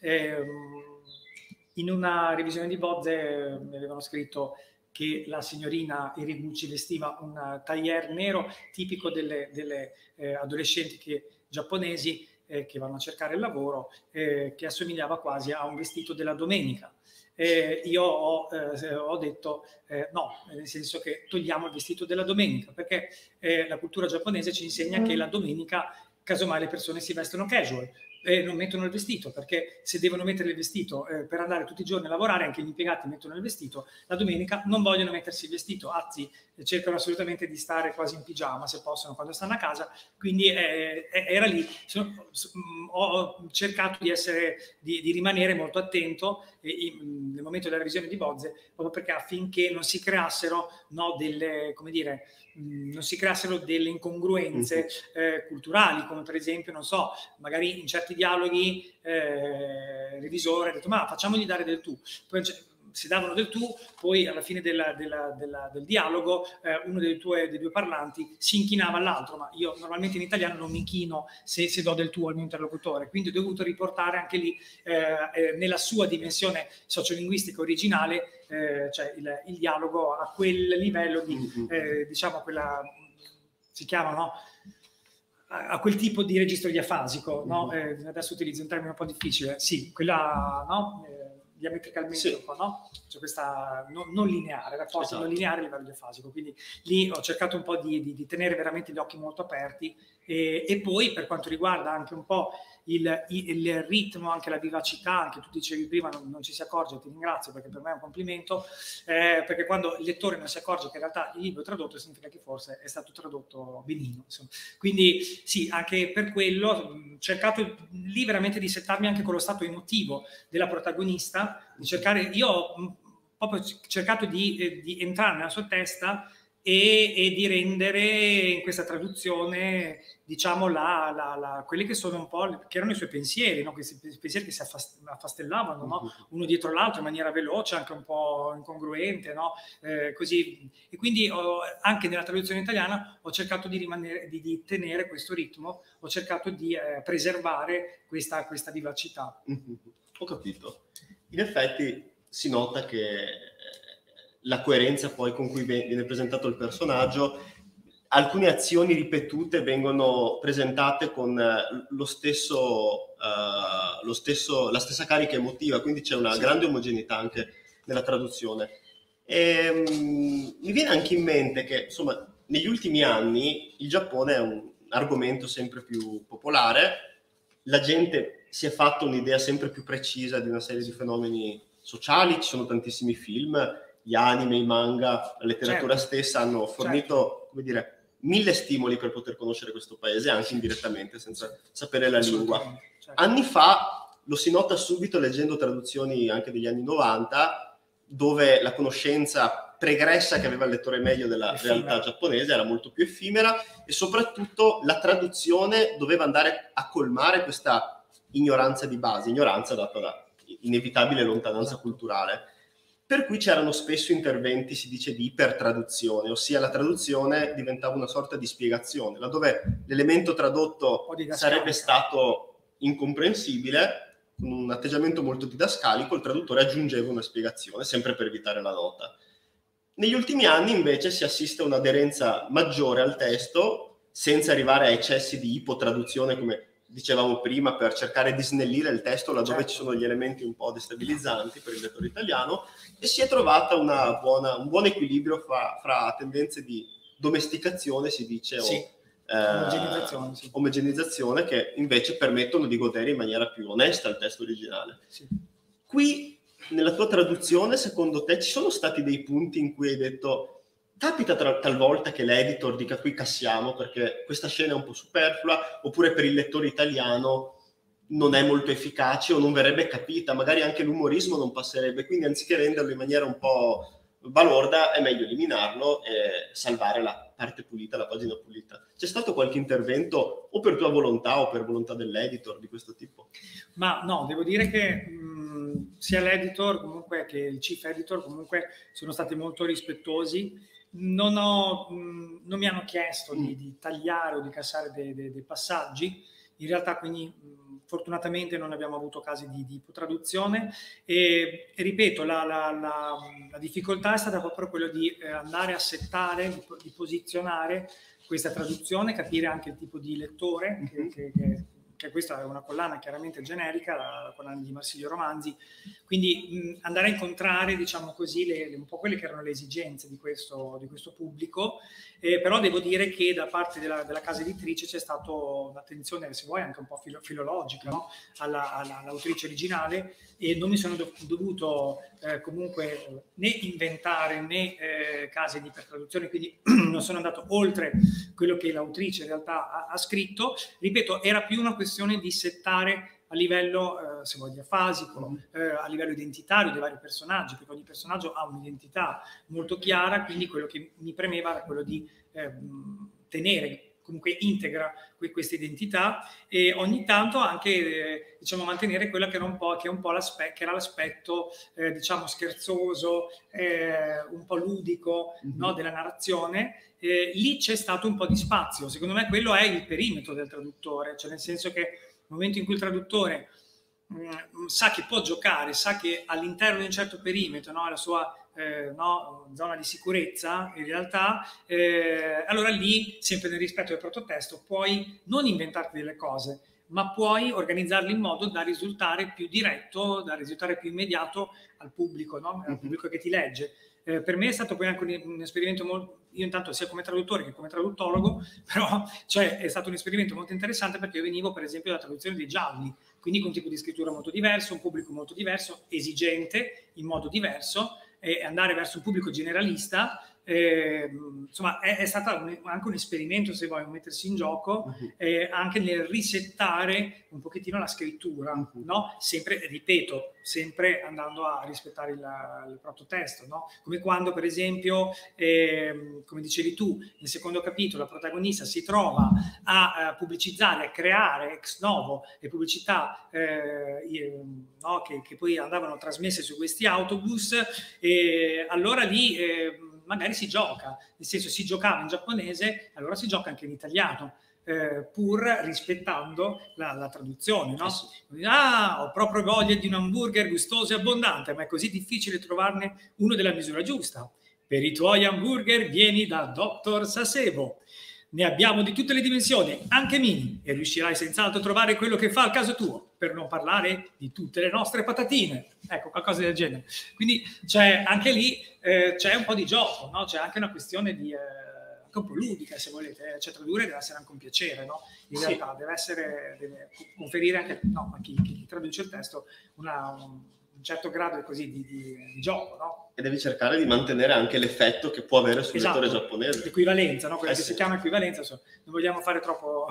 In una revisione di bozze mi avevano scritto che la signorina Iriguchi vestiva un tailleur nero tipico delle adolescenti giapponesi che vanno a cercare il lavoro, che assomigliava quasi a un vestito della domenica. Io ho detto no, nel senso che togliamo il vestito della domenica, perché la cultura giapponese ci insegna che la domenica casomai le persone si vestono casual, non mettono il vestito, perché se devono mettere il vestito per andare tutti i giorni a lavorare, anche gli impiegati mettono il vestito, la domenica non vogliono mettersi il vestito, anzi cercano assolutamente di stare quasi in pigiama se possono quando stanno a casa, quindi era lì. Ho cercato di rimanere molto attento nel momento della revisione di Bozze, proprio perché affinché non si creassero delle, come dire, non si creassero delle incongruenze culturali, come per esempio, non so, magari in certi dialoghi il revisore ha detto ma facciamogli dare del tu, poi si davano del tu, poi alla fine del dialogo uno dei due parlanti si inchinava all'altro, ma io normalmente in italiano non mi inchino se do del tu al mio interlocutore, quindi ho dovuto riportare anche lì nella sua dimensione sociolinguistica originale, cioè il dialogo a quel livello di, diciamo, quella si chiama, no? A quel tipo di registro diafasico, no? Adesso utilizzo un termine un po' difficile, sì, quella, no? Diametricalmente sì. Un po', no? Cioè questa non lineare, la forza non lineare a livello diafasico, quindi lì ho cercato un po' di tenere veramente gli occhi molto aperti e poi per quanto riguarda anche un po' il ritmo, anche la vivacità, anche tu dicevi prima non ci si accorge, ti ringrazio perché per me è un complimento, perché quando il lettore non si accorge che in realtà il libro è tradotto significa che forse è stato tradotto benino, insomma. Quindi sì, anche per quello ho cercato lì veramente di settarmi anche con lo stato emotivo della protagonista, di cercare, io ho proprio cercato di entrare nella sua testa e di rendere in questa traduzione, diciamo, quelli che sono un po', che erano i suoi pensieri, no? Questi pensieri che si affastellavano, no? Uno dietro l'altro in maniera veloce, anche un po' incongruente, no? Così. E quindi anche nella traduzione italiana ho cercato di rimanere, di tenere questo ritmo, ho cercato di preservare questa vivacità. Ho capito. In effetti si nota che la coerenza poi con cui viene presentato il personaggio, alcune azioni ripetute vengono presentate con la stessa carica emotiva, quindi c'è una grande omogeneità anche nella traduzione. Mi viene anche in mente che, insomma, negli ultimi anni il Giappone è un argomento sempre più popolare, la gente si è fatta un'idea sempre più precisa di una serie di fenomeni sociali, ci sono tantissimi film, gli anime, i manga, la letteratura stessa hanno fornito, come dire, 1000 stimoli per poter conoscere questo paese, anche indirettamente, senza sapere la lingua. Anni fa lo si nota subito leggendo traduzioni anche degli anni 90, dove la conoscenza pregressa che aveva il lettore medio della realtà giapponese era molto più effimera e soprattutto la traduzione doveva andare a colmare questa ignoranza di base, ignoranza data da inevitabile lontananza culturale. Per cui c'erano spesso interventi, si dice, di ipertraduzione, ossia la traduzione diventava una sorta di spiegazione, laddove l'elemento tradotto sarebbe stato incomprensibile, con un atteggiamento molto didascalico, il traduttore aggiungeva una spiegazione, sempre per evitare la nota. Negli ultimi anni invece si assiste a un'aderenza maggiore al testo, senza arrivare a eccessi di ipotraduzione, come dicevamo prima, per cercare di snellire il testo laddove ci sono gli elementi un po' destabilizzanti per il lettore italiano, e si è trovata un buon equilibrio fra tendenze di domesticazione, si dice, omogenizzazione, che invece permettono di godere in maniera più onesta il testo originale. Qui, nella tua traduzione, secondo te, ci sono stati dei punti in cui hai detto capita talvolta che l'editor dica qui cassiamo perché questa scena è un po' superflua, oppure per il lettore italiano non è molto efficace o non verrebbe capita, magari anche l'umorismo non passerebbe, quindi anziché renderlo in maniera un po' balorda è meglio eliminarlo e salvare la parte pulita, la pagina pulita. C'è stato qualche intervento o per tua volontà o per volontà dell'editor di questo tipo? Ma no, devo dire che sia l'editor comunque che il chief editor comunque sono stati molto rispettosi. Non mi hanno chiesto di tagliare o di cassare dei passaggi, in realtà, quindi fortunatamente non abbiamo avuto casi di ipotraduzione e ripeto, la difficoltà è stata proprio quello di andare a settare, di posizionare questa traduzione, capire anche il tipo di lettore che questa è una collana chiaramente generica, la collana di Marsilio Romanzi, quindi andare a incontrare, diciamo così, un po' quelle che erano le esigenze di questo pubblico, però devo dire che da parte della casa editrice c'è stata un'attenzione, se vuoi, anche un po' filologica, no? all'autrice originale, e non mi sono dovuto comunque né inventare né casi di ipertraduzione, quindi non sono andato oltre quello che l'autrice in realtà ha scritto. Ripeto, era più una questione di settare a livello, se vuoi, diafasico, a livello identitario dei vari personaggi, perché ogni personaggio ha un'identità molto chiara, quindi quello che mi premeva era quello di tenere comunque integra questa identità, e ogni tanto anche diciamo mantenere quella che era l'aspetto diciamo scherzoso, un po' ludico, no, della narrazione. Lì c'è stato un po' di spazio, secondo me quello è il perimetro del traduttore, cioè nel senso che nel momento in cui il traduttore sa che può giocare, sa che all'interno di un certo perimetro, no, la sua zona di sicurezza, in realtà, allora lì, sempre nel rispetto del prototesto, puoi non inventarti delle cose, ma puoi organizzarli in modo da risultare più diretto, da risultare più immediato al pubblico, no? Al pubblico che ti legge. Per me è stato poi anche un esperimento molto, io intanto sia come traduttore che come traduttologo, però cioè, è stato un esperimento molto interessante, perché io venivo per esempio dalla traduzione dei gialli, quindi con un tipo di scrittura molto diverso, un pubblico molto diverso, esigente in modo diverso, e andare verso un pubblico generalista, insomma è stato anche un esperimento, se vuoi, mettersi in gioco, anche nel risettare un pochettino la scrittura, no? Sempre, ripeto, sempre andando a rispettare il prototesto, no? Come quando per esempio, come dicevi tu, nel secondo capitolo la protagonista si trova a pubblicizzare, a creare ex novo le pubblicità no, che poi andavano trasmesse su questi autobus, e allora lì magari si gioca, nel senso, si giocava in giapponese, allora si gioca anche in italiano, pur rispettando la traduzione, no? Ah, ho proprio voglia di un hamburger gustoso e abbondante, ma è così difficile trovarne uno della misura giusta. Per i tuoi hamburger vieni da Dr. Sasebo. Ne abbiamo di tutte le dimensioni, anche mini, e riuscirai senz'altro a trovare quello che fa al caso tuo, per non parlare di tutte le nostre patatine. Ecco, qualcosa del genere. Quindi c'è anche lì c'è un po' di gioco, no? C'è anche una questione di anche un po' ludica, se volete. Cioè, tradurre deve essere anche un piacere, no? In realtà deve conferire anche a chi traduce il testo un certo grado così di gioco, no? E devi cercare di mantenere anche l'effetto che può avere sul lettore giapponese. L'equivalenza, no? Quella che si chiama equivalenza, non vogliamo fare troppo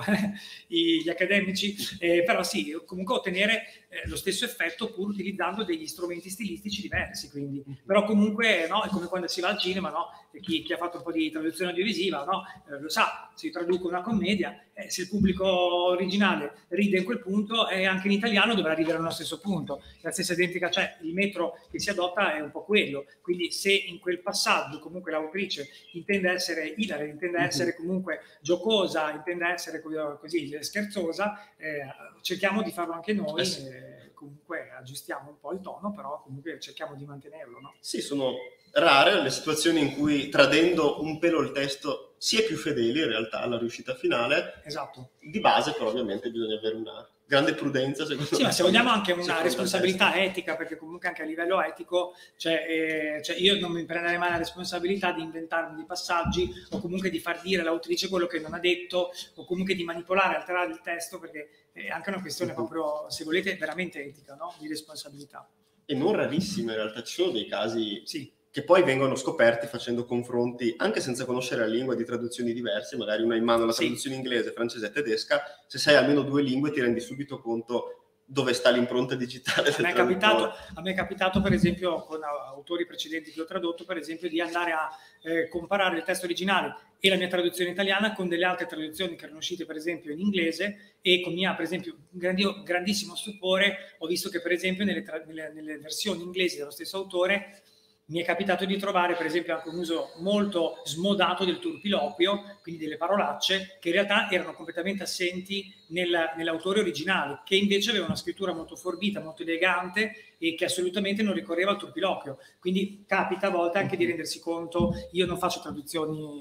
gli accademici, però sì, comunque ottenere lo stesso effetto pur utilizzando degli strumenti stilistici diversi, quindi. Però comunque, no? È come quando si va al cinema, no? Chi ha fatto un po' di traduzione audiovisiva, no? Lo sa, si traduce una commedia, se il pubblico originale ride in quel punto, anche in italiano dovrà ridere allo stesso punto, la stessa identica, cioè il metro che si adotta è un po' quello. Quindi se in quel passaggio comunque l'autrice intende essere ilare, intende essere comunque giocosa, intende essere così scherzosa, cerchiamo di farlo anche noi, comunque aggiustiamo un po' il tono, però comunque cerchiamo di mantenerlo, no? Sì, sono rare le situazioni in cui, tradendo un pelo il testo, si è più fedeli in realtà alla riuscita finale. Esatto. Di base però ovviamente bisogna avere una grande prudenza, secondo me. Sì, ma se vogliamo anche una responsabilità etica, perché comunque anche a livello etico, cioè io non mi prenderei mai la responsabilità di inventarmi dei passaggi, o comunque di far dire all'autrice quello che non ha detto, o comunque di manipolare, alterare il testo, perché è anche una questione proprio, se volete, veramente etica, no? Di responsabilità. E non rarissime in realtà, ci sono dei casi che poi vengono scoperti facendo confronti, anche senza conoscere la lingua, di traduzioni diverse, magari una in mano la traduzione inglese, francese e tedesca, se sai almeno due lingue ti rendi subito conto dove sta l'impronta digitale del traduttore. A me è capitato per esempio con autori precedenti che ho tradotto, per esempio, di andare a comparare il testo originale e la mia traduzione italiana con delle altre traduzioni che erano uscite per esempio in inglese, e con mia, per esempio, grandissimo stupore ho visto che per esempio nelle versioni inglesi dello stesso autore mi è capitato di trovare per esempio anche un uso molto smodato del turpiloquio, quindi delle parolacce che in realtà erano completamente assenti nell'autore originale, che invece aveva una scrittura molto forbita, molto elegante, e che assolutamente non ricorreva al turpiloquio. Quindi capita a volte anche di rendersi conto, io non faccio traduzioni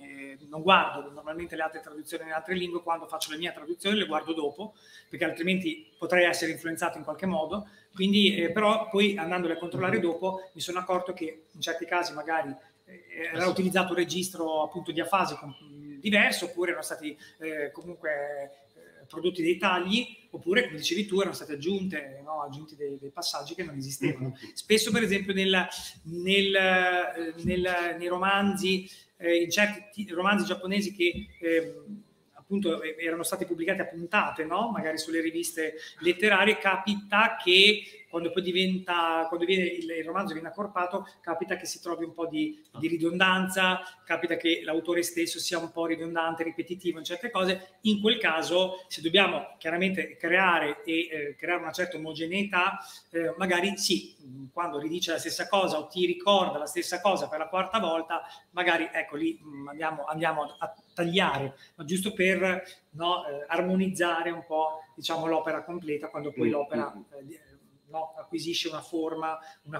non guardo normalmente le altre traduzioni in altre lingue, quando faccio la mia traduzione le guardo dopo, perché altrimenti potrei essere influenzato in qualche modo. Quindi, però poi andandole a controllare dopo mi sono accorto che in certi casi magari era utilizzato un registro appunto diafasico diverso, oppure erano stati comunque prodotti dei tagli, oppure come dicevi tu erano state aggiunti dei passaggi che non esistevano. Spesso per esempio nei romanzi, in certi romanzi giapponesi che appunto erano stati pubblicati a puntate, no? Magari sulle riviste letterarie, capita che quando poi il romanzo viene accorpato, capita che si trovi un po' di ridondanza, capita che l'autore stesso sia un po' ridondante, ripetitivo in certe cose. In quel caso, se dobbiamo chiaramente creare una certa omogeneità, magari sì, quando ridice la stessa cosa o ti ricorda la stessa cosa per la quarta volta, magari ecco lì andiamo a tagliare, ma giusto per armonizzare un po', diciamo, l'opera completa, quando poi l'opera acquisisce una forma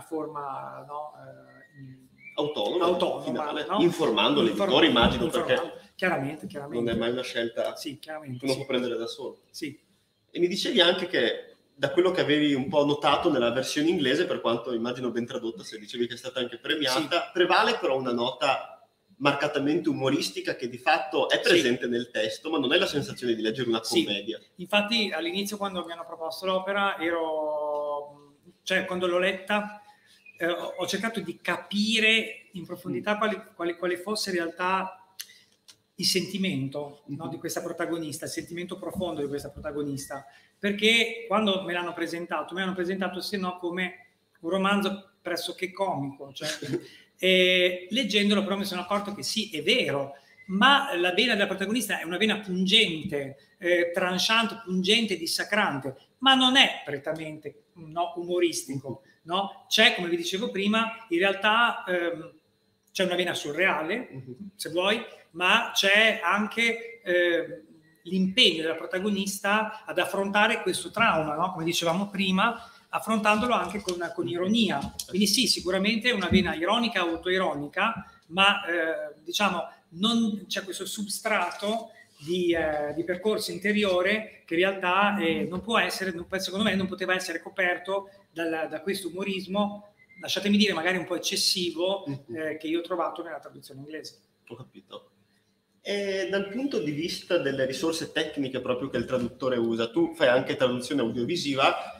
autonoma finale, informando l'editore, immagino, perché chiaramente non è mai una scelta che uno può prendere da solo. Sì. E mi dicevi anche che da quello che avevi un po' notato nella versione inglese, per quanto immagino ben tradotta, se dicevi che è stata anche premiata, prevale però una nota marcatamente umoristica che di fatto è presente nel testo, ma non è la sensazione di leggere una commedia. Infatti all'inizio, quando mi hanno proposto l'opera, quando l'ho letta, ho cercato di capire in profondità quale fosse in realtà il sentimento di questa protagonista, il sentimento profondo di questa protagonista, perché quando me l'hanno presentato se no come un romanzo pressoché comico, e leggendolo però mi sono accorto che sì, è vero, ma la vena della protagonista è una vena pungente, tranchante, pungente, dissacrante, ma non è prettamente umoristico, no? C'è, come vi dicevo prima, in realtà c'è una vena surreale, se vuoi, ma c'è anche l'impegno della protagonista ad affrontare questo trauma, no? Come dicevamo prima, affrontandolo anche con ironia. Quindi sì, sicuramente è una vena ironica, autoironica, ma diciamo non c'è questo substrato di percorso interiore che in realtà non può essere, secondo me non poteva essere coperto da questo umorismo, lasciatemi dire magari un po' eccessivo, che io ho trovato nella traduzione inglese. Ho capito. E dal punto di vista delle risorse tecniche proprio che il traduttore usa, tu fai anche traduzione audiovisiva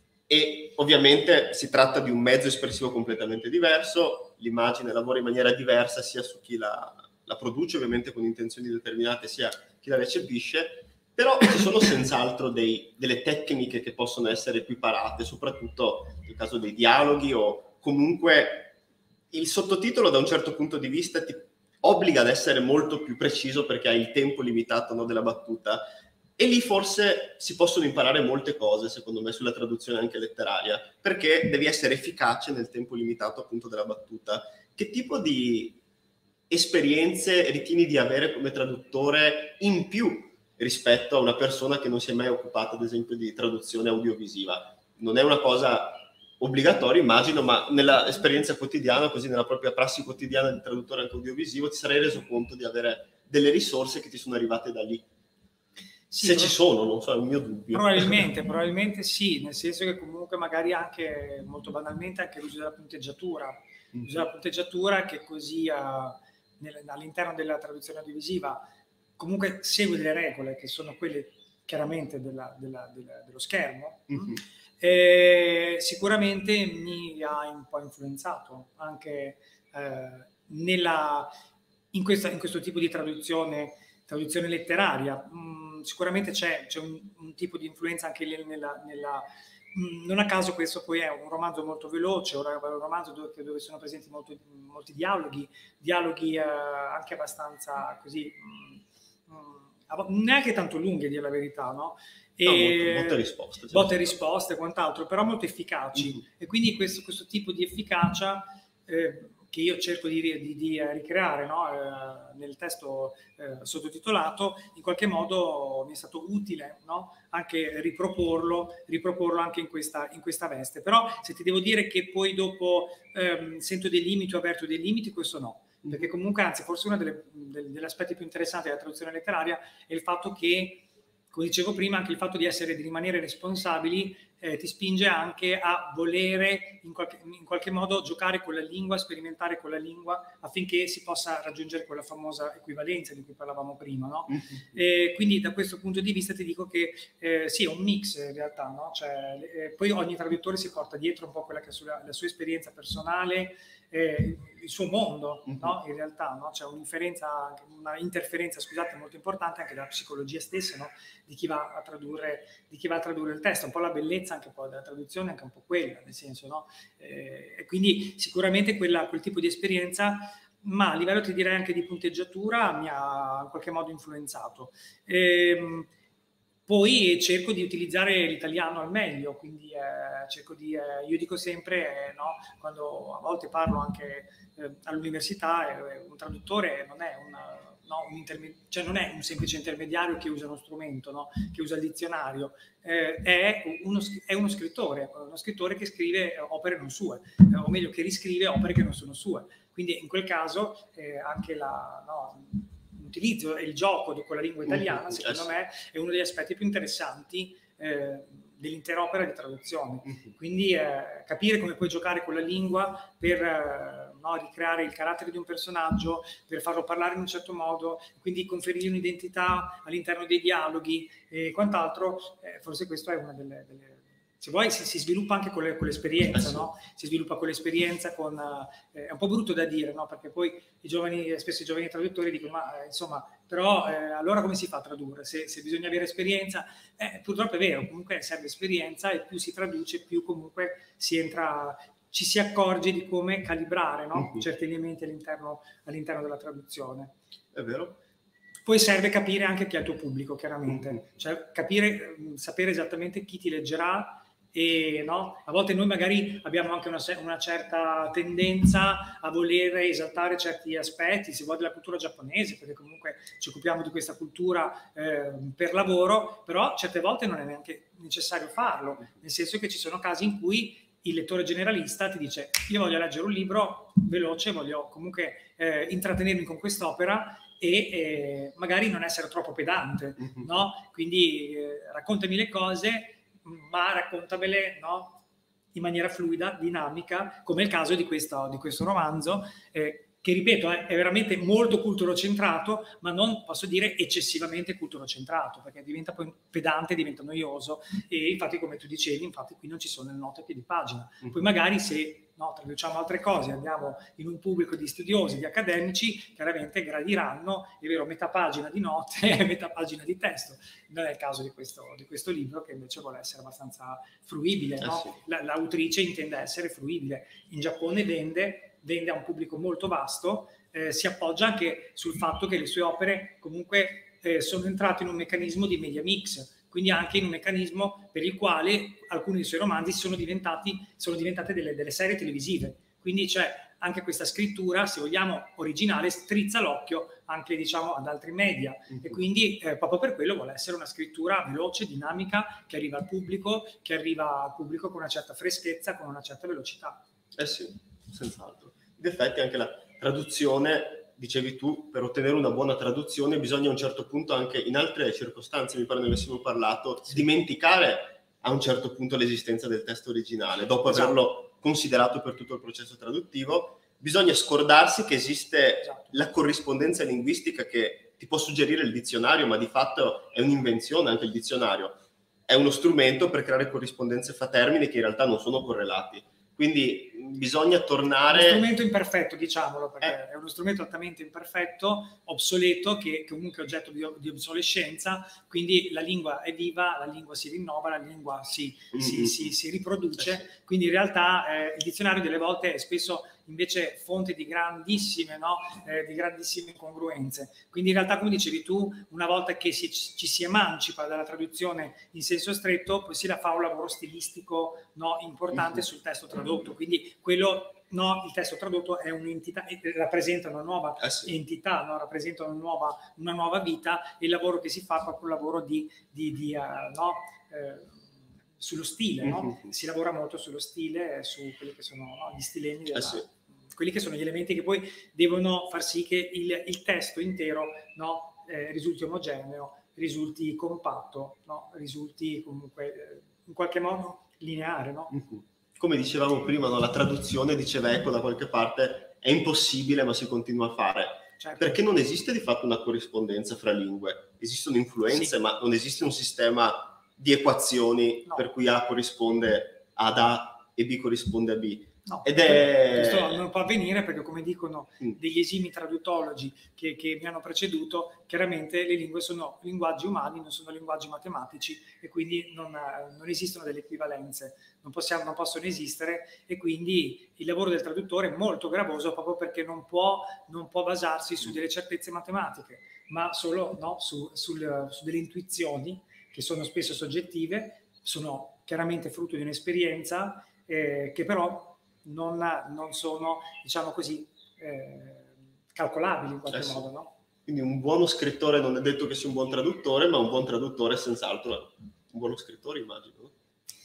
e ovviamente si tratta di un mezzo espressivo completamente diverso, l'immagine lavora in maniera diversa sia su chi la produce, ovviamente con intenzioni determinate, sia chi la recepisce, però ci sono senz'altro delle tecniche che possono essere equiparate, soprattutto nel caso dei dialoghi, o comunque il sottotitolo da un certo punto di vista ti obbliga ad essere molto più preciso perché hai il tempo limitato della battuta, e lì forse si possono imparare molte cose, secondo me, sulla traduzione anche letteraria, perché devi essere efficace nel tempo limitato appunto della battuta. Che tipo di esperienze ritieni di avere come traduttore in più rispetto a una persona che non si è mai occupata, ad esempio, di traduzione audiovisiva? Non è una cosa obbligatoria, immagino, ma nella esperienza quotidiana, così nella propria prassi quotidiana di traduttore anche audiovisivo, ti sarei reso conto di avere delle risorse che ti sono arrivate da lì. Sì, se ci sono, non so, è un mio dubbio. Probabilmente sì, nel senso che comunque magari anche, molto banalmente, anche l'uso della punteggiatura. L'uso della punteggiatura che così all'interno della traduzione audiovisiva comunque segue delle regole che sono quelle chiaramente dello schermo. Sicuramente mi ha un po' influenzato anche in questo tipo di traduzione letteraria. Sicuramente c'è un tipo di influenza anche non a caso questo poi è un romanzo molto veloce, un romanzo dove sono presenti molti dialoghi anche abbastanza così, neanche tanto lunghi, a dire la verità, no? Botte e risposte e quant'altro, però molto efficaci. E quindi questo tipo di efficacia che io cerco di ricreare, no? Nel testo sottotitolato, in qualche modo mi è stato utile, no? Anche riproporlo anche in questa veste. Però se ti devo dire che poi dopo sento dei limiti o avverto dei limiti, questo no. perché comunque, anzi, forse uno degli aspetti più interessanti della traduzione letteraria è il fatto che, come dicevo prima, anche il fatto di rimanere responsabili ti spinge anche a volere in qualche modo giocare con la lingua, sperimentare con la lingua, affinché si possa raggiungere quella famosa equivalenza di cui parlavamo prima, no? Quindi da questo punto di vista ti dico che sì, è un mix in realtà, no? Cioè, poi ogni traduttore si porta dietro un po' quella che è la sua esperienza personale, il suo mondo, no? In realtà, no? C'è una interferenza, scusate, molto importante anche della psicologia stessa, no? Di chi va a tradurre il testo. Un po' la bellezza anche poi della traduzione è anche un po' quella, nel senso, no? E quindi sicuramente quel tipo di esperienza, ma a livello, ti direi, anche di punteggiatura, mi ha in qualche modo influenzato. Poi cerco di utilizzare l'italiano al meglio, quindi io dico sempre, no, quando a volte parlo anche all'università, un traduttore non è non è un semplice intermediario che usa uno strumento, no, che usa il dizionario, è uno scrittore che scrive opere non sue, o meglio che riscrive opere che non sono sue. Quindi in quel caso anche l'utilizzo e il gioco con la lingua italiana, secondo me, è uno degli aspetti più interessanti dell'intera opera di traduzione. Quindi capire come puoi giocare con la lingua per ricreare il carattere di un personaggio, per farlo parlare in un certo modo, quindi conferire un'identità all'interno dei dialoghi e quant'altro, forse questo è una delle se vuoi si sviluppa anche con l'esperienza, no? Si sviluppa con l'esperienza, è un po' brutto da dire, no? Perché poi spesso i giovani traduttori dicono, ma insomma, però allora come si fa a tradurre? Se bisogna avere esperienza, purtroppo è vero, comunque serve esperienza, e più si traduce, più comunque ci si accorge di come calibrare, no? Certi elementi all'interno della traduzione. È vero. Poi serve capire anche chi è il tuo pubblico, chiaramente, cioè sapere esattamente chi ti leggerà. E no? A volte noi magari abbiamo anche una certa tendenza a voler esaltare certi aspetti, se vuoi, della cultura giapponese, perché comunque ci occupiamo di questa cultura per lavoro, però certe volte non è neanche necessario farlo, nel senso che ci sono casi in cui il lettore generalista ti dice: io voglio leggere un libro veloce, voglio comunque intrattenermi con quest'opera e magari non essere troppo pedante, no? Quindi raccontami le cose, ma raccontamele, no, in maniera fluida, dinamica, come è il caso di questo romanzo, che ripeto è veramente molto culturocentrato, ma non posso dire eccessivamente culturocentrato, perché diventa poi pedante, diventa noioso, e infatti, come tu dicevi, qui non ci sono le note a piedi pagina. Poi magari se traduciamo altre cose, andiamo in un pubblico di studiosi, di accademici, chiaramente gradiranno, è vero, metà pagina di note e metà pagina di testo. Non è il caso di questo libro, che invece vuole essere abbastanza fruibile, no? Sì. L'autrice intende essere fruibile. In Giappone vende a un pubblico molto vasto, si appoggia anche sul fatto che le sue opere comunque sono entrate in un meccanismo di media mix, quindi anche in un meccanismo per il quale alcuni dei suoi romanzi sono diventate delle serie televisive. Quindi c'è anche questa scrittura, se vogliamo, originale, strizza l'occhio anche, diciamo, ad altri media. E quindi proprio per quello vuole essere una scrittura veloce, dinamica, che arriva al pubblico con una certa freschezza, con una certa velocità. Sì, senz'altro. In effetti anche la traduzione, dicevi tu, per ottenere una buona traduzione bisogna a un certo punto, anche in altre circostanze, mi pare ne avessimo parlato, dimenticare a un certo punto l'esistenza del testo originale, dopo averlo considerato per tutto il processo traduttivo. Bisogna scordarsi che esiste la corrispondenza linguistica che ti può suggerire il dizionario, ma di fatto è un'invenzione anche il dizionario. È uno strumento per creare corrispondenze fra termini che in realtà non sono correlati. Quindi bisogna tornare... È uno strumento imperfetto, diciamolo, perché è uno strumento altamente imperfetto, obsoleto, che comunque è oggetto di obsolescenza, quindi la lingua è viva, la lingua si rinnova, la lingua si riproduce, quindi in realtà il dizionario delle volte è spesso invece fonte di grandissime incongruenze. Quindi in realtà, come dicevi tu, una volta che ci si emancipa dalla traduzione in senso stretto, poi si fa un lavoro stilistico importante sul testo tradotto. Quindi il testo tradotto è un'entità, rappresenta una nuova entità, rappresenta una nuova vita, e il lavoro che si fa è proprio un lavoro sullo stile, si lavora molto sullo stile, su quelli che sono gli stilemi quelli che sono gli elementi che poi devono far sì che il testo intero, no, risulti omogeneo, risulti compatto, no, risulti comunque in qualche modo lineare, no? Come dicevamo prima, no, la traduzione, diceva Eco da qualche parte, è impossibile ma si continua a fare. Certo. Perché non esiste di fatto una corrispondenza fra lingue. Esistono influenze, ma non esiste un sistema di equazioni per cui A corrisponde ad A e B corrisponde a B. No, questo non può avvenire perché, come dicono degli esimi traduttologi che mi hanno preceduto, chiaramente le lingue sono linguaggi umani, non sono linguaggi matematici, e quindi non esistono delle equivalenze, non possono esistere, e quindi il lavoro del traduttore è molto gravoso proprio perché non può basarsi su delle certezze matematiche, ma solo, no, su delle intuizioni che sono spesso soggettive, sono chiaramente frutto di un'esperienza, che però non sono, diciamo così, calcolabili in qualche modo, no? Quindi un buono scrittore non è detto che sia un buon traduttore, ma un buon traduttore è senz'altro un buono scrittore, immagino. No?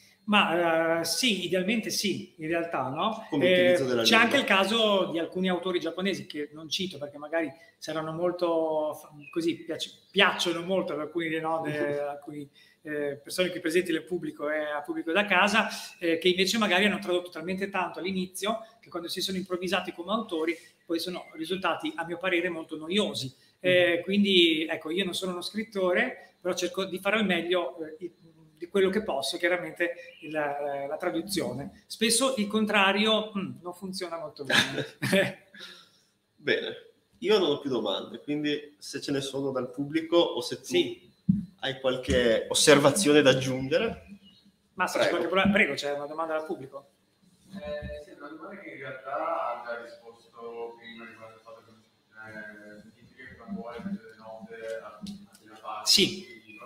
Ma sì, idealmente sì, in realtà, no? C'è anche il caso di alcuni autori giapponesi che non cito perché magari saranno molto così, piacciono molto ad alcuni, no, alcuni persone qui presenti nel pubblico e a pubblico da casa, che invece magari hanno tradotto talmente tanto all'inizio che quando si sono improvvisati come autori poi sono risultati, a mio parere, molto noiosi. Quindi ecco, io non sono uno scrittore, però cerco di fare al meglio di quello che posso, chiaramente la traduzione. Spesso il contrario non funziona molto bene. Bene, io non ho più domande, quindi se ce ne sono dal pubblico o se tu hai qualche osservazione da aggiungere. Ma se c'è qualche problema, prego, c'è una domanda dal pubblico. Sì, una domanda che in realtà ha già risposto prima riguardo il fatto che scientifiche che non vuole mettere le note alla parte. Sì.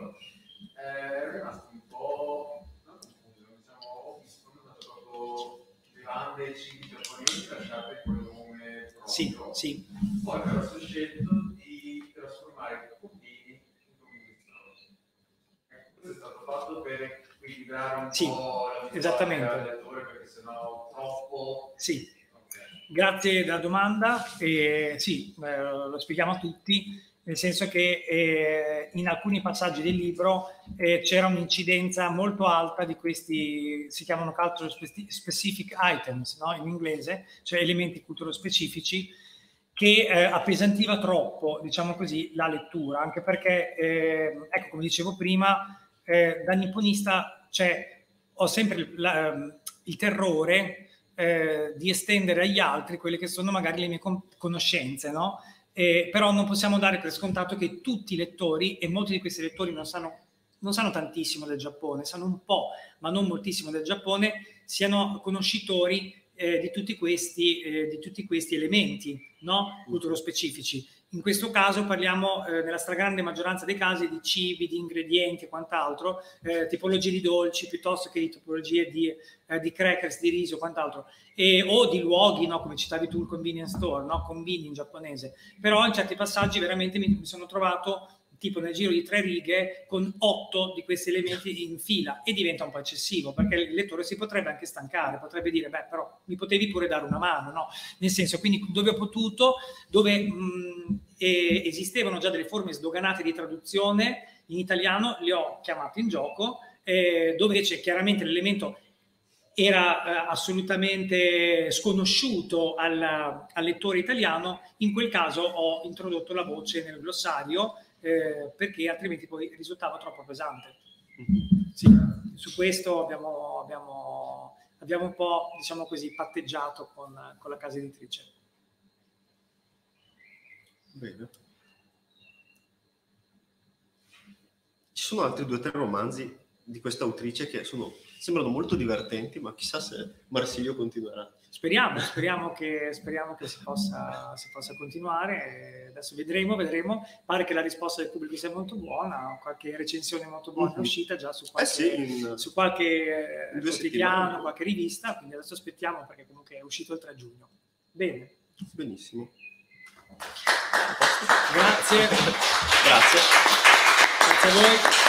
È rimasto un po', non confuso, diciamo, ho visto proprio grande cibi giapponesi lasciate con il nome proprio. Sì. Poi però si è scelto di trasformare i combini in combini strozzi. Questo è stato fatto per equilibrare un po' la esattamente del lettore, perché sennò troppo. Sì. Grazie della domanda. Sì, lo spieghiamo a tutti, nel senso che in alcuni passaggi del libro c'era un'incidenza molto alta di questi, si chiamano cultural specific items, no? In inglese, cioè elementi culturali specifici, che appesantiva troppo, diciamo così, la lettura, anche perché, ecco, come dicevo prima, da nipponista ho sempre il terrore di estendere agli altri quelle che sono magari le mie conoscenze, no? Però non possiamo dare per scontato che tutti i lettori, e molti di questi lettori non sanno tantissimo del Giappone, sanno un po', ma non moltissimo del Giappone, siano conoscitori di tutti questi elementi, no? Culturo-specifici. In questo caso parliamo nella stragrande maggioranza dei casi di cibi, di ingredienti e quant'altro, tipologie di dolci piuttosto che di tipologie di crackers, di riso e quant'altro, o di luoghi, no? Come citavi tu il convenience store, no? Convini in giapponese. Però in certi passaggi veramente mi sono trovato tipo nel giro di 3 righe con 8 di questi elementi in fila, e diventa un po' eccessivo perché il lettore si potrebbe anche stancare, potrebbe dire beh, però mi potevi pure dare una mano, no? Nel senso, quindi dove ho potuto, dove esistevano già delle forme sdoganate di traduzione in italiano, le ho chiamate in gioco, dove invece chiaramente l'elemento era assolutamente sconosciuto al lettore italiano. In quel caso ho introdotto la voce nel glossario, perché altrimenti poi risultava troppo pesante. Sì, su questo abbiamo un po', diciamo così, patteggiato con la casa editrice. Bene. Ci sono altri 2 o 3 romanzi di questa autrice che sembrano molto divertenti, ma chissà se Marsilio continuerà. Speriamo che si possa continuare. Adesso vedremo. Pare che la risposta del pubblico sia molto buona, qualche recensione molto buona è uscita già su qualche quotidiano, qualche rivista, quindi adesso aspettiamo, perché comunque è uscito il 3 giugno. Bene. Benissimo. Grazie. Grazie. Grazie a voi.